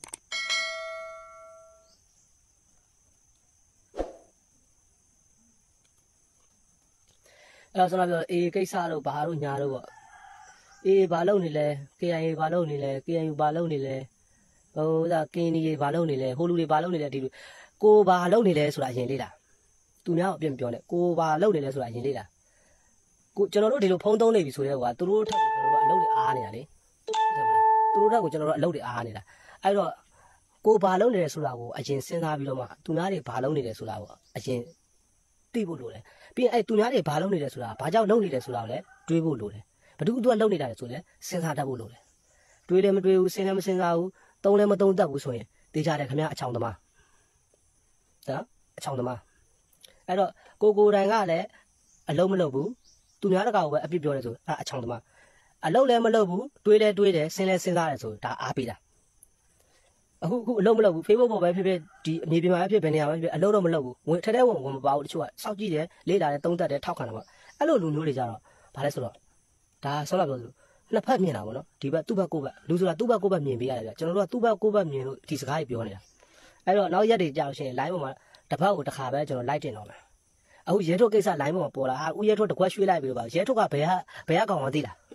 အဲ့တော့ဆိုတော့အေးကိစ္စတော့ဘာလို့ညာတော့ပေါ့အေးဘာလုပ်နေလဲ KIA ဘာလုပ်နေလဲ KNU ဘာလုပ်နေလဲဟိုဒါကင်းကြီးဘာလုပ်နေလဲဟိုလူတွေဘာလုပ်နေလဲဒီလူကိုဘာလုပ်နေလဲဆိုတာအရင်လေးလားသူများကိုအပြစ်ပြောနေကိုဘာလုပ်နေလဲဆိုတာအရင်လေးလားကိုကျွန်တော်တို့ဒီလိုဖုံးသုံးနေပြီဆိုတဲ့ကွာသူတို့ထက်ကျွန်တော်တို့အလုပ်တွေအားနေတာလေသူတို့ထက်ကိုကျွန်တော်တို့အလုပ်တွေအားနေတာအဲ့တော့ကိုဘာလုပ်နေလဲဆိုတာကိုအရင်စဉ်းစားပြီးတော့မှသူများတွေဘာလုပ်နေလဲဆိုတာကိုအရင်သိဖို့လိုတယ်ပြီးရင်အဲ့သူများတွေဘာလုပ်နေလဲဆိုတာဘာကြောင့်လုပ်နေလဲဆိုတာကိုလည်းတွေးဖို့လိုတယ်ဘယ်သူကလုပ်နေတာလဲဆိုလည်းစဉ်းစားတတ်ဖို့လိုတယ်တွေးလည်းမတွေးဘူးစဉ်းလည်းမစဉ်းစားဘူးသုံးလည်းမသုံးတတ်ဘူးဆိုရင်တေးကြတယ်ခင်ဗျားအချောင်သမားနော်အချောင်သမားအဲ့တော့ကိုတိုင်ကလည်းအလုံးမလုပ်ဘူးသူများတကာကိုပဲအပြစ်ပြောတယ်ဆိုအချောင်သမားအလုပ်လည်းမလုပ်ဘူးတွေးတယ်ဆင်းလဲစဉ်းစားတယ်ဆိုဒါအားပေးတာအခုအလုပ်မလုပ်ဘူး Facebook ပေါ်ပဲဖြစ်ဖြစ်ဒီအမြေပြင်မှာပဲဖြစ်ဘယ်နေရာမှာဖြစ်အလုပ်တော့မလုပ်ဘူးဝင်ထဲဝင်မပါဘူးတချို့ကစောက်ကြည့်တယ်လေးလာတယ်သုံးသက်တယ်ထောက်ခံတယ်ပေါ့အဲ့လိုလူမျိုးတွေကြတော့ဘာလဲဆိုတော့ဒါဆောလာပြောသလိုနှစ်ဖက်မြင်တာပေါ့နော်ဒီဘက်သူ့ဘက်ကိုယ့်ဘက်လူဆိုတာသူ့ဘက်ကိုယ့်ဘက်မြင်ပေးရတယ်ဗျကျွန်တော်တို့ကသူ့ဘက်ကိုယ့်ဘက်မြင်လို့ဒီစကားကြီးပြောနေတာအဲ့တော့နောက်ရက်တွေကြာလို့ရှိရင် line ပေါ်မှာတစ်ဖက်ကိုတစ်ခါပဲကျွန်တော် like တင်တော့မယ်အခုရဲထုတ်ကိစ္စ line ပေါ်မှာပေါ်လာဦးရဲထုတ်တကွက်ရွှေ့လိုက်ပြီလို့ပါရဲထုတ်ကဘယ်ကောင်မှသိလား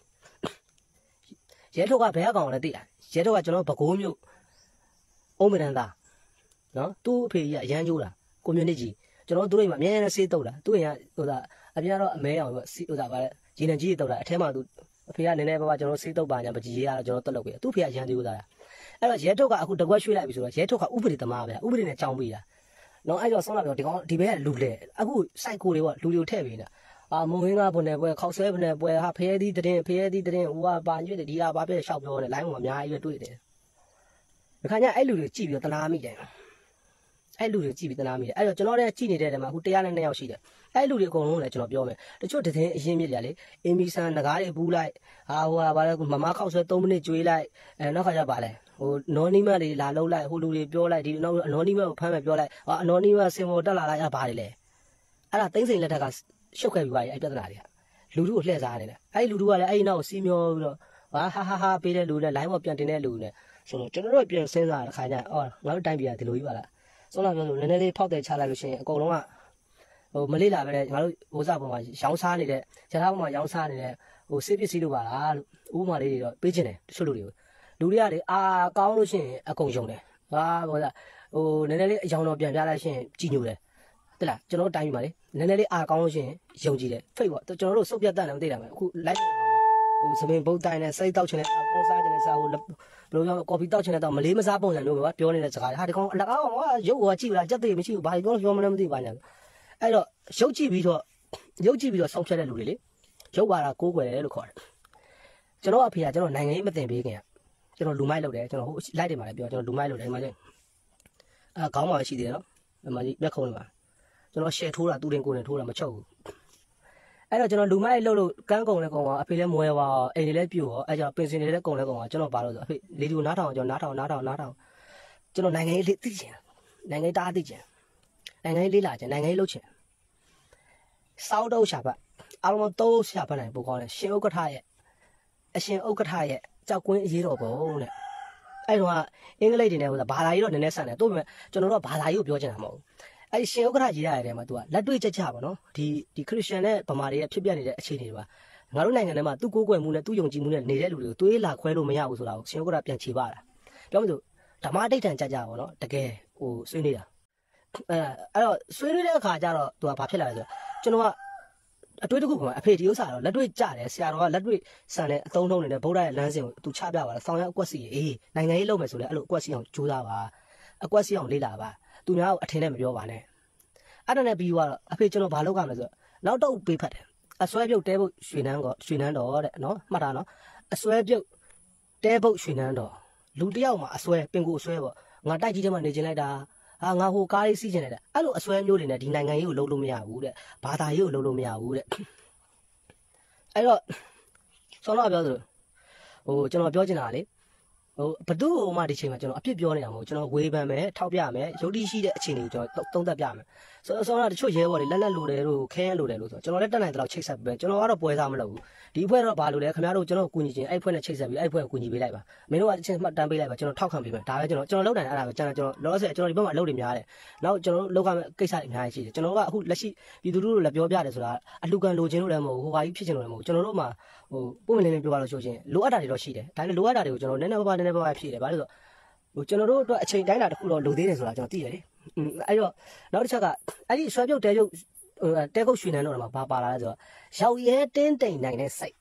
ရဲထုတ်ကဘယ်ကောင်လဲသိလားရဲထုတ်ကကျွန်တော်ဘကိုးမျိုးအုံးမရန်သားနော်သူ့အဖေကြီးကအရန်ကျိုးတာကွန်မြူနတီကြီးကျွန်တော်တို့အိမ်မှာအများနဲ့ဆေးတုပ်တာသူ့အိမ်ကဟိုဒါအပြင်ကတော့အမဲအောင်ဟိုဒါဗါလဲရေနံကြီးတုပ်တာအထဲမှာသူအဖေကနည်းနည်းပါးပါကျွန်တော်ဆေးတုပ်ပါညာပကြီးရေးကတော့ကျွန်တော်တက်လုပ်ပေးသူ့ဖေကအရန်ကျိုးတာအဲ့တော့ရဲထုတ်ကအခုတကွက်ရွှေ့လိုက်ပြီဆိုတော့ရဲထုတ်ကဥပဒေသမားပဲဥပဒေနဲ့ကြောင်းပေးတာနော်အဲ့တော့ဆောင်းလာပြောဒီကောင်ဒီဘက်ကလူလေအခုစိုက်ကိုတွေပေါ့လူတွေကိုထည့်ပေးနေတာမုံဟင်းကဘုံနယ်ပွဲခောက်ဆွဲဘုံနယ်ပွဲဟာဖဲသီးတရင်ဟိုကပါညွတ်တယ်ဒီကဘာပြည့်ရှောက်ပြောတယ်လိုင်းပေါ်မှာအများကြီးပဲတွေ့တယ်ဒီခါကျအဲ့လူတွေကြည့်ပြီးတော့တနာမိတယ်အဲ့လူတွေကြည့်ပြီးတနာမိတယ်အဲ့တော့ကျွန်တော်လည်းကြည့်နေတဲ့တဲမှာအခု102ယောက်ရှိတယ်အဲ့လူတွေအကုန်လုံးလည်းကျွန်တော်ပြောမယ်တချို့တည်င်းအရင်မြစ်ကြလေအင်မီဆန်ငကားတွေပူးလိုက်ဟိုဘာလဲမမခောက်ဆွဲ3မိနစ်ကျွေးလိုက်နောက်ခါကျပါလဲဟိုနော်နီမတ်တွေလာလှုပ်လိုက်ဟိုလူတွေပြောလိုက်ဒီနောက်အနော်နီမတ်ကိုဖမ်းမယ်ပြောလိုက်အနော်နီမတ်စင်ပေါ်တက်လာလိုက်အဲ့ဘာတွေလဲအဲ့ဒါသိမ့်စိန်လက်ထက်ကရှုပ်ခဲ့ပြီးပါရဲ့အဲ့ပြဿနာတွေကလူတို့ကိုလှည့်စားနေတယ်အဲ့လူတို့ကလည်းအဲ့နောက်ကိုစီးမျောပြီးတော့ဟာပေးတဲ့လူနဲ့ line ပေါ်ပြန်တင်တဲ့လူနဲ့ဆိုတော့ကျွန်တော်တို့ပြန်စဉ်းစားတဲ့ခါကျငါတို့တိုင်းပြည်ကဒီလိုကြီးပါလားဆိုတော့ပြောလို့နည်းနည်းလေးဖောက်တယ်ချလိုက်လို့ရှိရင်အကုန်လုံးကဟိုမလေးလာပဲငါတို့ဟိုစားပေါ်မှာရောင်းစားနေတဲ့ရထားပေါ်မှာရောင်းစားနေတဲ့ဟိုစေးပစ္စည်းတို့ပါလားလို့ဥပမာလေးတွေတော့ပေးချင်တယ်တချို့လူတွေကိုလူတွေကလေကောင်းလို့ရှိရင်အကုန်ယုံတယ်ဟိုစားဟိုနည်းနည်းလေးအယောင်တော်ပြန်ပြလိုက်ရှိရင်ကြည်ညိုတယ်တဲ့လားကျွန်တော်တို့တိုင်းပြည်မှာလေနည်းနည်းလေးကောင်းလို့ရှိရင်ယုံကြည်တယ်ဖိတ်ပေါ့ကျွန်တော်တို့စုပ်ပြတ်တတ်တယ်မသိတာပဲအခု live ဟိုသမင်ဘုတ်တိုင်းနဲ့စိတ်တောက်ချင်တဲ့ပုံစားချင်တဲ့စားဟိုဘယ်လိုပြောကော်ဖီတောက်ချင်တဲ့တော့မလေးမစားပုံစံမျိုးပဲပြောနေတဲ့စကားဟာဒီကောင်အလကားကရုပ်ကကြည့်လာကြက်သေးမရှိဘူးဘာပြောမလဲမသိပါနဲ့အဲ့တော့ရုပ်ကြည့်ပြီးတော့ဆောက်ဖြတ်တဲ့လူတွေလေရုပ်ပါတာကိုးကွယ်တယ်လို့ခေါ်တယ်ကျွန်တော်အဖေကကျွန်တော်နိုင်ငံရေးမတင်ပေးခင်ကကျွန်တော်လူမိုက်လုပ်တယ်ကျွန်တော်ဟို live တွေမှာလည်းပြောကျွန်တော်လူမိုက်လုပ်တယ်ဒီမှာကျခေါင်းမှာရှိသေးတယ်နော်ဒီမှာမျက်ခုံးတွေမှာကျွန်တော် share ထိုးတာသူတင်ကိုယ်တင်ထိုးတာမချုပ်ဘူးအဲ့တော့ကျွန်တော်လူမိုက်လှုပ်လို့ကန်းကုံလဲကုံပါအဖေလည်းမွဲပါအိမ်တွေလည်းပြို့ရောအဲ့ကြောင့်ပင်စင်တွေလည်းကုံလဲကုံပါကျွန်တော်ပါလို့ဆိုအဖေလေဒီကိုနားထောင်ကျွန်တော်နားထောင်ကျွန်တော်နိုင်ငံရေးသိချင်နိုင်ငံရေးတားသိချင်နိုင်ငံရေးလေးလာချင်နိုင်ငံရေးလုပ်ချင်စောက်တော့ရှာပတ်အားလုံးတော့ရှာပတ်နိုင်ပို့ကောင်းတယ်ရှင်ဥက္ကဋ္ဌရဲ့အရှင်ဥက္ကဋ္ဌရဲ့ကြောက်ကွင်းအရေးတော်ပုံတဲ့အဲ့တော့အင်္ဂလိပ်တွေနဲ့ဟိုဘာသာရေးတော့နည်းနည်းဆန်တယ်တို့ပေမဲ့ကျွန်တော်တို့ကဘာသာရေးကိုပြောချင်တာမဟုတ်ဘူးအဲ့ရှင်ဥက္ကဋ္ဌရေးရတဲ့ထဲမှာ तू ကလက်တွေ့ကြပါနော်ဒီခရစ်ယာန်နဲ့ဗမာတွေရဲ့ဖြစ်ပြနေတဲ့အခြေအနေတွေပါငါတို့နိုင်ငံထဲမှာသူ့ကိုးကွယ်မှုနဲ့သူ့ယုံကြည်မှုနဲ့နေတဲ့လူတွေကိုသွေးလာခွဲလို့မရဘူးဆိုတာကိုရှင်ဥက္ကဋ္ဌပြန်ခြေပါတာပြောမလို့ဓမ္မဒိဋ္ဌံကြပါနော်တကယ်ဟိုဆွေးနေတာအဲ့တော့ဆွေးနွေးတဲ့အခါကျတော့ तू ကဘာဖြစ်လာလဲဆိုတော့ကျွန်တော်ကအတွေးတစ်ခုကအဖေဒီဥစ္စာတော့လက်တွေ့ကြတယ်ဆရာတော်ကလက်တွေ့ဆန်တဲ့အသုံးနှုန်းနေတဲ့ဗုဒ္ဓရဲ့လမ်းစဉ်ကို तू ချပြပါလားဆောင်းရအကွက်စီအေးနိုင်ငံရေးလုပ်မယ်ဆိုလဲအဲ့လိုအကွက်စီအောင်ကြိုးစားပါအကွက်စီအောင်လေ့လာပါသူများကိုအထင်နဲ့မပြောပါနဲ့အဲ့ဒါနဲ့ပြီးတော့အဖေကျွန်တော်ဘာလုပ်ရမလဲဆိုတော့နောက်တော့ပေးဖတ်တယ်အစွဲပြုတ်တဲပုတ်ရွှေနန်းတော်တဲ့နော်မှတ်တာနော်အစွဲပြုတ်တဲပုတ်ရွှေနန်းတော်လူတယောက်မှာအစွဲပင်ကိုအစွဲပေါ့ငါတိုက်ကြီးထဲမှာနေကျင်လိုက်တာငါဟိုကားလေးစီးကျင်လိုက်တာအဲ့လိုအစွဲမျိုးတွေနဲ့ဒီနိုင်ငံရေးကိုလုပ်လို့မရဘူးတဲ့ဘာသာရေးကိုလုပ်လို့မရဘူးတဲ့အဲ့တော့ဆောင်းတော့ပြောသလိုဟိုကျွန်တော်ပြောချင်တာလေဟိုဘဒုဟိုမှဒီချိန်မှာကျွန်တော်အပြစ်ပြောနေတာမဟုတ်ကျွန်တော်ဝေဖန်မယ်ထောက်ပြမယ်ယုတ်တိရှိတဲ့အခြေအနေကိုကျွန်တော်သုံးသပ်ပြမယ်ဆိုတော့ဆောင်းတော့တချို့ရဲဘော်တွေလက်လိုတယ်လို့ခဲလိုတယ်လို့ဆိုကျွန်တော်လည်းတက်နိုင်တဲ့လောက်ချိတ်ဆက်ပြီးကျွန်တော်ကတော့ပွဲစားမလုပ်ဘူးဒီအဖွဲ့တော့ဘာလို့လဲခင်ဗျားတို့ကျွန်တော်ကူညီခြင်းအဲ့ဖွဲ့နဲ့ချိတ်ဆက်ပြီးအဲ့ဖွဲ့ကိုကူညီပေးလိုက်ပါမင်းတို့ကအချင်းမှတ်တမ်းပေးလိုက်ပါကျွန်တော်ထောက်ခံပေးမယ်ဒါပဲကျွန်တော်လုပ်တယ်အဲ့ဒါပဲကျွန်တော်လောဆယ်ကျွန်တော်ဒီဘက်မှာလုပ်နေများတယ်နောက်ကျွန်တော်လုပ်ရမယ့်ကိစ္စတွေအများကြီးရှိတယ်ကျွန်တော်ကအခုလက်ရှိပြည်သူတို့လည်းပြောပြတယ်ဆိုတာအလှကန်လိုချင်လို့လည်းမဟုတ်ဘူးဟိုဟာကြီးဖြစ်ချင်လို့လည်းမဟုတ်ကျွန်တော်တို့မှာဟိုပုံမလင်းလင်းပြောရလို့ဆိုရှင်လိုအပ်တာတွေတော့ရှိတယ်ဒါလည်းလိုအပ်တာတွေကိုကျွန်တော်နည်းနည်းပါးဖြည့်တယ်ဘာလို့ဆိုဟိုကျွန်တော်တို့အတွက်အချိန်တိုင်းတာတစ်ခုတော့လိုသေးတယ်ဆိုတာကျွန်တော်သိတယ်လေအဲ့တော့နောက်တစ်ချက်ကအဲ့ဒီဆွဲပြုတ်တဲကုတ်ရွှေနန်းတော်မှာဘာပါလာလဲဆိုတော့ရောက်ရဲတင်းတိမ်နိုင်တဲ့စိတ်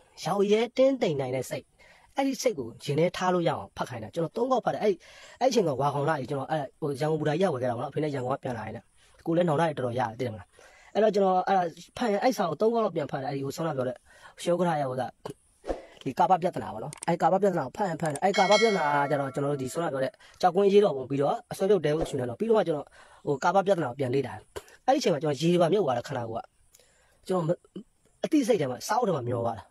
အဲ့ဒီစိတ်ကိုရင်ထဲထားလို့ရအောင်ဖတ်ခိုင်းတာကျွန်တော်၃ခေါက်ဖတ်တယ်အဲ့အချိန်ကဝါကောင်လာကြီးကျွန်တော်အဲ့ဟိုရန်ကုန်ဘူတာရောက်ဝယ်ခဲ့တာပေါ့နော်အဖေနဲ့ရန်ကုန်ကပြန်လာရင်ကိုလည်းနှောင်လိုက်တော်တော်ရတယ်သိတယ်မလားအဲ့တော့ကျွန်တော်အဲ့ဖတ်ရင်အဲ့စာကို၃ခေါက်တော့ပြန်ဖတ်တယ်အဲ့ဒီဟိုဆောင်းလာပြောတဲ့ရှေးကရရဲ့ဟိုဒီကာဘပြဿနာပေါ့နော်အဲ့ကာဘပြဿနာကိုဖတ်အဲ့ကာဘပြဿနာကကျတော့ကျွန်တော်တို့ဒီဆောင်းလာပြောတဲ့ကြောက်ကွင်းရေးတော်ပုံပြီးတော့အစွဲပြုတ်တဲကိုရှင်တယ်တော့ပြီးတော့ကျွန်တော်ဟိုကာဘပြဿနာကိုပြန်လေ့လာအဲ့ဒီအချိန်မှာကျွန်တော်ရေပါမြုပ်သွားတဲ့ခဏကကျွန်တော်အတိစိတ်ထဲမှာစောက်တယ်မှာမျောသွားတာ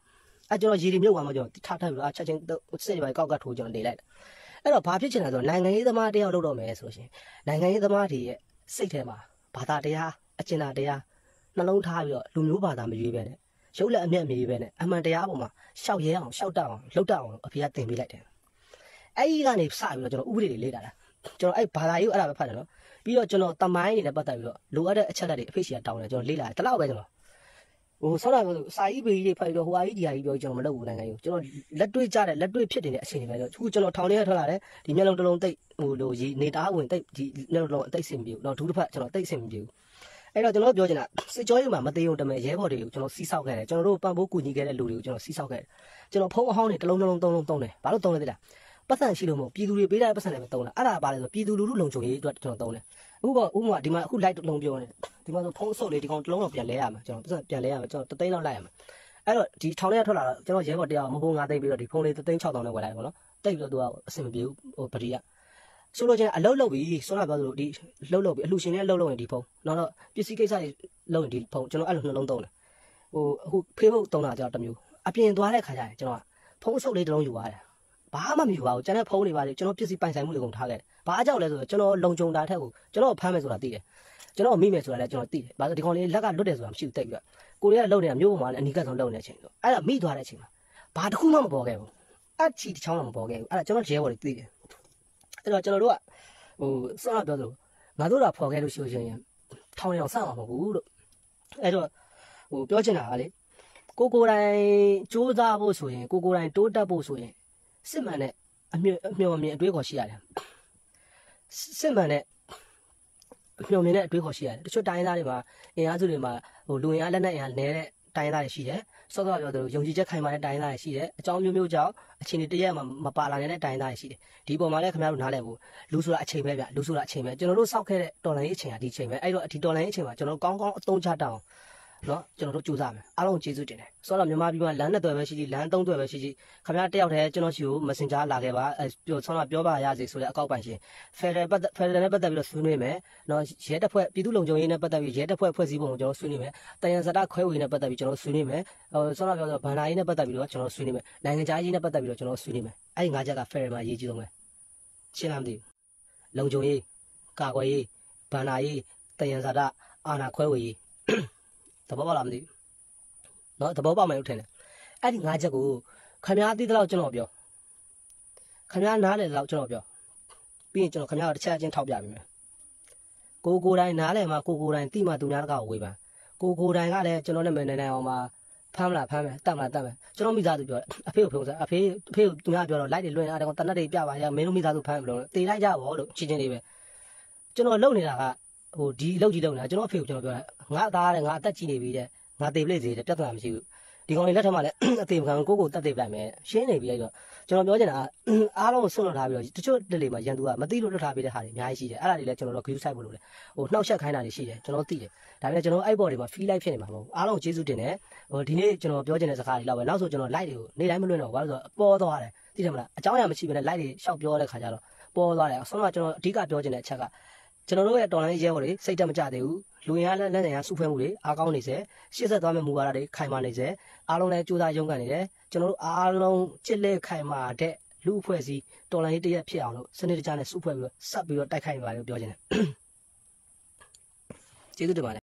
ကျွန်တော်ရည်ရည်မြုပ်သွားမှကျွန်တော်ထားပြီးတော့ချက်ချင်းစက်တွေကောက်ကထိုးကျွန်တော်နေလိုက်အဲ့တော့ဘာဖြစ်ချင်လဲဆိုတော့နိုင်ငံရေးသမားတယောက်လုပ်တော့မယ်ဆိုရှင်နိုင်ငံရေးသမားတွေရဲ့စိတ်ထဲမှာဘာသာတရားအကျဉ်းသာတရားနှလုံးထားပြီးတော့လူမျိုးဘာသာမရွေးပဲနဲ့ရုပ်လက်အမျက်မရွေးပဲနဲ့အမှန်တရားပေါ်မှာရှောက်ရဲအောင်ရှောက်တတ်အောင်လှုပ်တတ်အောင်အဖေကတင်ပေးလိုက်တယ်အဲ့ဒီကနေစပြီးတော့ကျွန်တော်ဥပဒေတွေလေ့လာတာကျွန်တော်အဲ့ဘာသာရေးအဲ့ဒါပဲဖတ်တယ်နော်ပြီးတော့ကျွန်တော်တမိုင်းနေနဲ့ပတ်သက်ပြီးတော့လိုအပ်တဲ့အချက်လက်တွေအဖေရှိတာတောင်းတယ်ကျွန်တော်လေ့လာတယ်တလောက်ပဲကျွန်တော်ဆောလာပြောစာရေးပေကြီးတွေဖတ်ပြီးတော့ဟိုအားကြီးဒီဟာကြီးပြောကျွန်တော်မလုပ်ဘူးနိုင်ငံကြီးကျွန်တော်လက်တွေ့ကြတဲ့လက်တွေ့ဖြစ်နေတဲ့အခြေအနေပဲအခုကျွန်တော်ထောင်ထဲထွက်လာတယ်ဒီမျက်လုံးတစ်လုံးတိတ်ရေနေတာဝင်တိတ်ဒီမျက်လုံးတစ်လုံးအသိစင်ပြေဘူးတော့ဒုတစ်ဖက်ကျွန်တော်တိတ်စင်ပြေဘူးအဲ့တော့ကျွန်တော်ပြောချင်တာစစ်ကြောရေးမှာမသေးုံတမဲရဲဘော်တွေကိုကျွန်တော်စီးဆောက်ခဲ့တယ်ကျွန်တော်တို့ပံ့ပိုးကူညီခဲ့တဲ့လူတွေကိုကျွန်တော်စီးဆောက်ခဲ့တယ်ကျွန်တော်ဖုံးအဟောင်းတွေတစ်လုံးသုံးတယ်ဘာလို့သုံးလဲသိလားပတ်စံရှိလို့မဟုတ်ပြည်သူတွေပေးတဲ့ပတ်စံတွေပဲသုံးတာအဲ့ဒါပါလဲဆိုပြည်သူလူထုလုံခြုံရေးအတွက်ကျွန်တော်သုံးတယ်အခုပေါ့ဥပမာဒီမှာအခု light လုံးပြောနေဒီမှာဆိုဖုံးအစုပ်လေးဒီကောင်တစ်လုံးတော့ပြန်လဲရမှာကျွန်တော်ပတ်စံပြန်လဲရမှာကျွန်တော်3သိန်းလောက်လိုက်ရမှာအဲ့တော့ဒီထောင်ထဲထွက်လာတော့ကျွန်တော်ရဲဘော်တရားမဟုတ်5သိန်းပြီးတော့ဒီဖုံးလေး3သိန်း6တောင်နဲ့ဝယ်လိုက်ပါတော့တိတ်ပြီးတော့သူကအဆင်မပြေဘူးဟိုပတိကဆိုလို့ချင်းအလုပ်လုပ်ပြီးဆောလာပြောသလိုဒီလှုပ်လုပ်ပြီးအလှရှင်နဲ့လှုပ်လုပ်ရင်ဒီဖုံးနောက်တော့ပစ္စည်းကိစ္စတွေလုပ်ရင်ဒီဖုံးကျွန်တော်အဲ့လိုနှလုံးသုံးတယ်ဟိုအခု Facebook သုံးတာကြောက်တစ်မျိုးအပြင်သွားတဲ့ခါကျရင်ကျွန်တော်ဖုံးအစုပ်လေးတစ်လုံးယူသွားတယ်ဘာမှမယူပါဘူးကျွန်တော်ဖုံးတွေပါလေကျွန်တော်ပစ္စည်းပိုင်ဆိုင်မှုတွေကုန်ထားခဲ့တယ်ဘာအကြောက်လဲဆိုတော့ကျွန်တော်လုံခြုံတာထက်ကိုကျွန်တော်ဖမ်းမယ်ဆိုတာသိတယ်ကျွန်တော်မိမယ်ဆိုတာလည်းကျွန်တော်သိတယ်ဘာလို့ဒီကောင်လေးလက်ကလွတ်တယ်ဆိုတာမရှိဘူးတိတ်ပြီးတော့ကိုရီးယားလုံနေတာမျိုးပေါ်မှာလည်းအနီးကပ်ဆုံးလုံနေတဲ့အချိန်ဆိုအဲ့ဒါမိသွားတဲ့အချိန်မှာဘာတစ်ခုမှမပေါ်ခဲ့ဘူးအချီတစ်ချောင်းမှမပေါ်ခဲ့ဘူးအဲ့ဒါကျွန်တော်ရဲဘော်တွေသိတယ်အဲ့တော့ကျွန်တော်တို့ကဟိုစတော့ပြောသလိုငါတို့ကဖော်ခဲ့လို့ရှိရင်ထောင်ရောင်စမှာမဟုတ်ဘူးလို့အဲ့တော့ဟိုပြောချင်တာကလေကိုတိုင်စူးစမ်းဖို့ဆိုရင်ကိုတိုင်တိုးတက်ဖို့ဆိုရင်စစ်မှန်တဲ့အမျှော်မြင်အတွေးခေါ်ရှိရတယ်စစ်မှန်တဲ့အမျှော်မြင်တဲ့အတွေးခေါ်ရှိရတယ်တချို့တိုင်းသားတွေမှာအင်အားစုတွေမှာဟိုလူအင်အားလက်နက်အင်အားနေတဲ့တိုင်းသားတွေရှိတယ်စောစောပြောသလိုယုံကြည်ချက်ခိုင်မာတဲ့တိုင်းသားတွေရှိတယ်အကြောင်းမျိုးမျိုးကြောင့်အခြေအနေတရက်မှမပါလာတဲ့တိုင်းသားတွေရှိတယ်ဒီပုံမှာလည်းခင်ဗျားတို့နားလည်ဖို့လူဆိုတာအချိန်ပဲဗျလူဆိုတာအချိန်ပဲကျွန်တော်တို့စောက်ခဲ့တဲ့တော်လိုင်းရေးအချိန်ကဒီအချိန်ပဲအဲ့တော့ဒီတော်လိုင်းရေးအချိန်မှာကျွန်တော်ကောင်းကောင်းအသုံးချတောင်းနော်ကျွန်တော်တို့ကြိုးစားမယ်အားလုံးကျေးဇူးတင်တယ်ဆိုတော့မြန်မာပြည်မှာလမ်း2သွယ်ပဲရှိရှိလမ်း3သွယ်ပဲရှိရှိခင်ဗျားတယောက်တည်းကျွန်တော်ရှိကို Messenger လာခဲ့ပါပြောဆောင်းပြောပါရစေဆိုတဲ့အကောက်ပိုင်ရှင် Federal နဲ့ပတ်သက်ပြီးတော့ဆွေးနွေးမယ်နော်ရဲတပ်ဖွဲ့ပြည်သူ့လုံခြုံရေးနဲ့ပတ်သက်ပြီးရဲတပ်ဖွဲ့ဖွဲ့စည်းပုံကိုကျွန်တော်ဆွေးနွေးမယ်တယံဇာတခွဲဝေနဲ့ပတ်သက်ပြီးကျွန်တော်ဆွေးနွေးမယ်ဆောင်းပြောဆိုဗန္ဒာရေးနဲ့ပတ်သက်ပြီးတော့ကျွန်တော်ဆွေးနွေးမယ်နိုင်ငံခြားရေးနဲ့ပတ်သက်ပြီးတော့ကျွန်တော်ဆွေးနွေးမယ်အဲ့ဒီ5ချက်က Federal မှာအရေးကြီးဆုံးပဲရှင်းလားမသိဘူးလုံခြုံရေးကာကွယ်ရေးဗန္ဒာရေးတယံဇာတအာဏာခွဲဝေရေးသဘောပေါက်လားမသိဘူးနော်သဘောပေါက်မယ်လို့ထင်တယ်အဲ့ဒီ5ချက်ကိုခင်ဗျားသိတဲ့လောက်ကျွန်တော်ပြောခင်ဗျားနားလေလောက်ကျွန်တော်ပြောပြီးရင်ကျွန်တော်ခင်ဗျားတို့တစ်ချက်ချင်းထောက်ပြပေးမယ်ကိုတိုင်းနားလေမှာကိုတိုင်းတိမှသူများတကောက်ဝေးပါကိုတိုင်းကလည်းကျွန်တော်နဲ့မနေနိုင်အောင်မှာဖမ်းမလားဖမ်းမယ်တတ်မလားတတ်မယ်ကျွန်တော်မိသားစုပြောအဖေကိုဖုန်းစားအဖေကိုသူများပြောတော့လိုက်တွေလွှင့်အားတကောင်တနတ်တွေပြပါရမင်းတို့မိသားစုဖမ်းမလို့တေးလိုက်ကြပါလို့ချင်းချင်းလေးပဲကျွန်တော်လုံနေတာကဟိုဒီလောက်ကြီးလုံနေတာကျွန်တော်အဖေကိုကျွန်တော်ပြောငါအသားတဲ့ငါအသက်ကြီးနေပြီတဲ့ငါတေးပလိစေတဲ့ပြဿနာမရှိဘူးဒီကောင်လေးလက်ထက်မှာလည်းအသေးမခံကိုတတ်သေးပြမယ်ရှင်းနေပြီအဲ့တော့ကျွန်တော်ပြောချင်တာအားလုံးကိုဆွတ်လွတ်ထားပြီးတော့တချို့တလေမှာရန်သူကမသိလို့လွတ်ထားပေးတဲ့ဟာတွေအများကြီးရှိတယ်အဲ့ဒါတွေလည်းကျွန်တော်တို့ view site ဖို့လုပ်တယ်ဟိုနှောက်ယှက်ခိုင်းတာတွေရှိတယ်ကျွန်တော်သိတယ်ဒါပေမဲ့ကျွန်တော်အဲ့ဘော်တွေမှာ feel like ဖြစ်နေမှာမဟုတ်အားလုံးကျေးဇူးတင်တယ်ဟိုဒီနေ့ကျွန်တော်ပြောချင်တဲ့စကားတွေလောက်ပဲနောက်ဆိုကျွန်တော် live တွေကိုနေ့တိုင်းမလွှင့်တော့ဘာလို့ဆိုတော့ပေါ်သွားတယ်သိတယ်မလားအကြောင်းအရာမရှိဘဲနဲ့ live တွေရှောက်ပြောတဲ့ခါကျတော့ပေါ်သွားတယ်ဆောင်းကကျွန်တော်အဓိကပြောချင်တဲ့အချက်ကကျွန်တော်တို့ရဲ့တော်လိုင်းရဲဘော်တွေစိတ်တက်မကြသေးဘူးလူရင်းလက်ရန်စုဖွဲ့မှုတွေအားကောင်းနေစေရှေ့ဆက်သွားမယ့်မူဝါဒတွေခိုင်မာနေစေအားလုံးလည်းကြိုးစားရုန်းကန်နေတယ်ကျွန်တော်တို့အားလုံးချစ်လက်ခိုင်မာတဲ့လူအဖွဲ့အစည်းတော်လိုင်းရေးတရက်ဖြစ်အောင်လို့စနစ်တကျနဲ့စုဖွဲ့ပြီးတော့ဆက်ပြီးတော့တိုက်ခိုက်နေပါလို့ပြောချင်တယ်ကျေးဇူးတင်ပါတယ်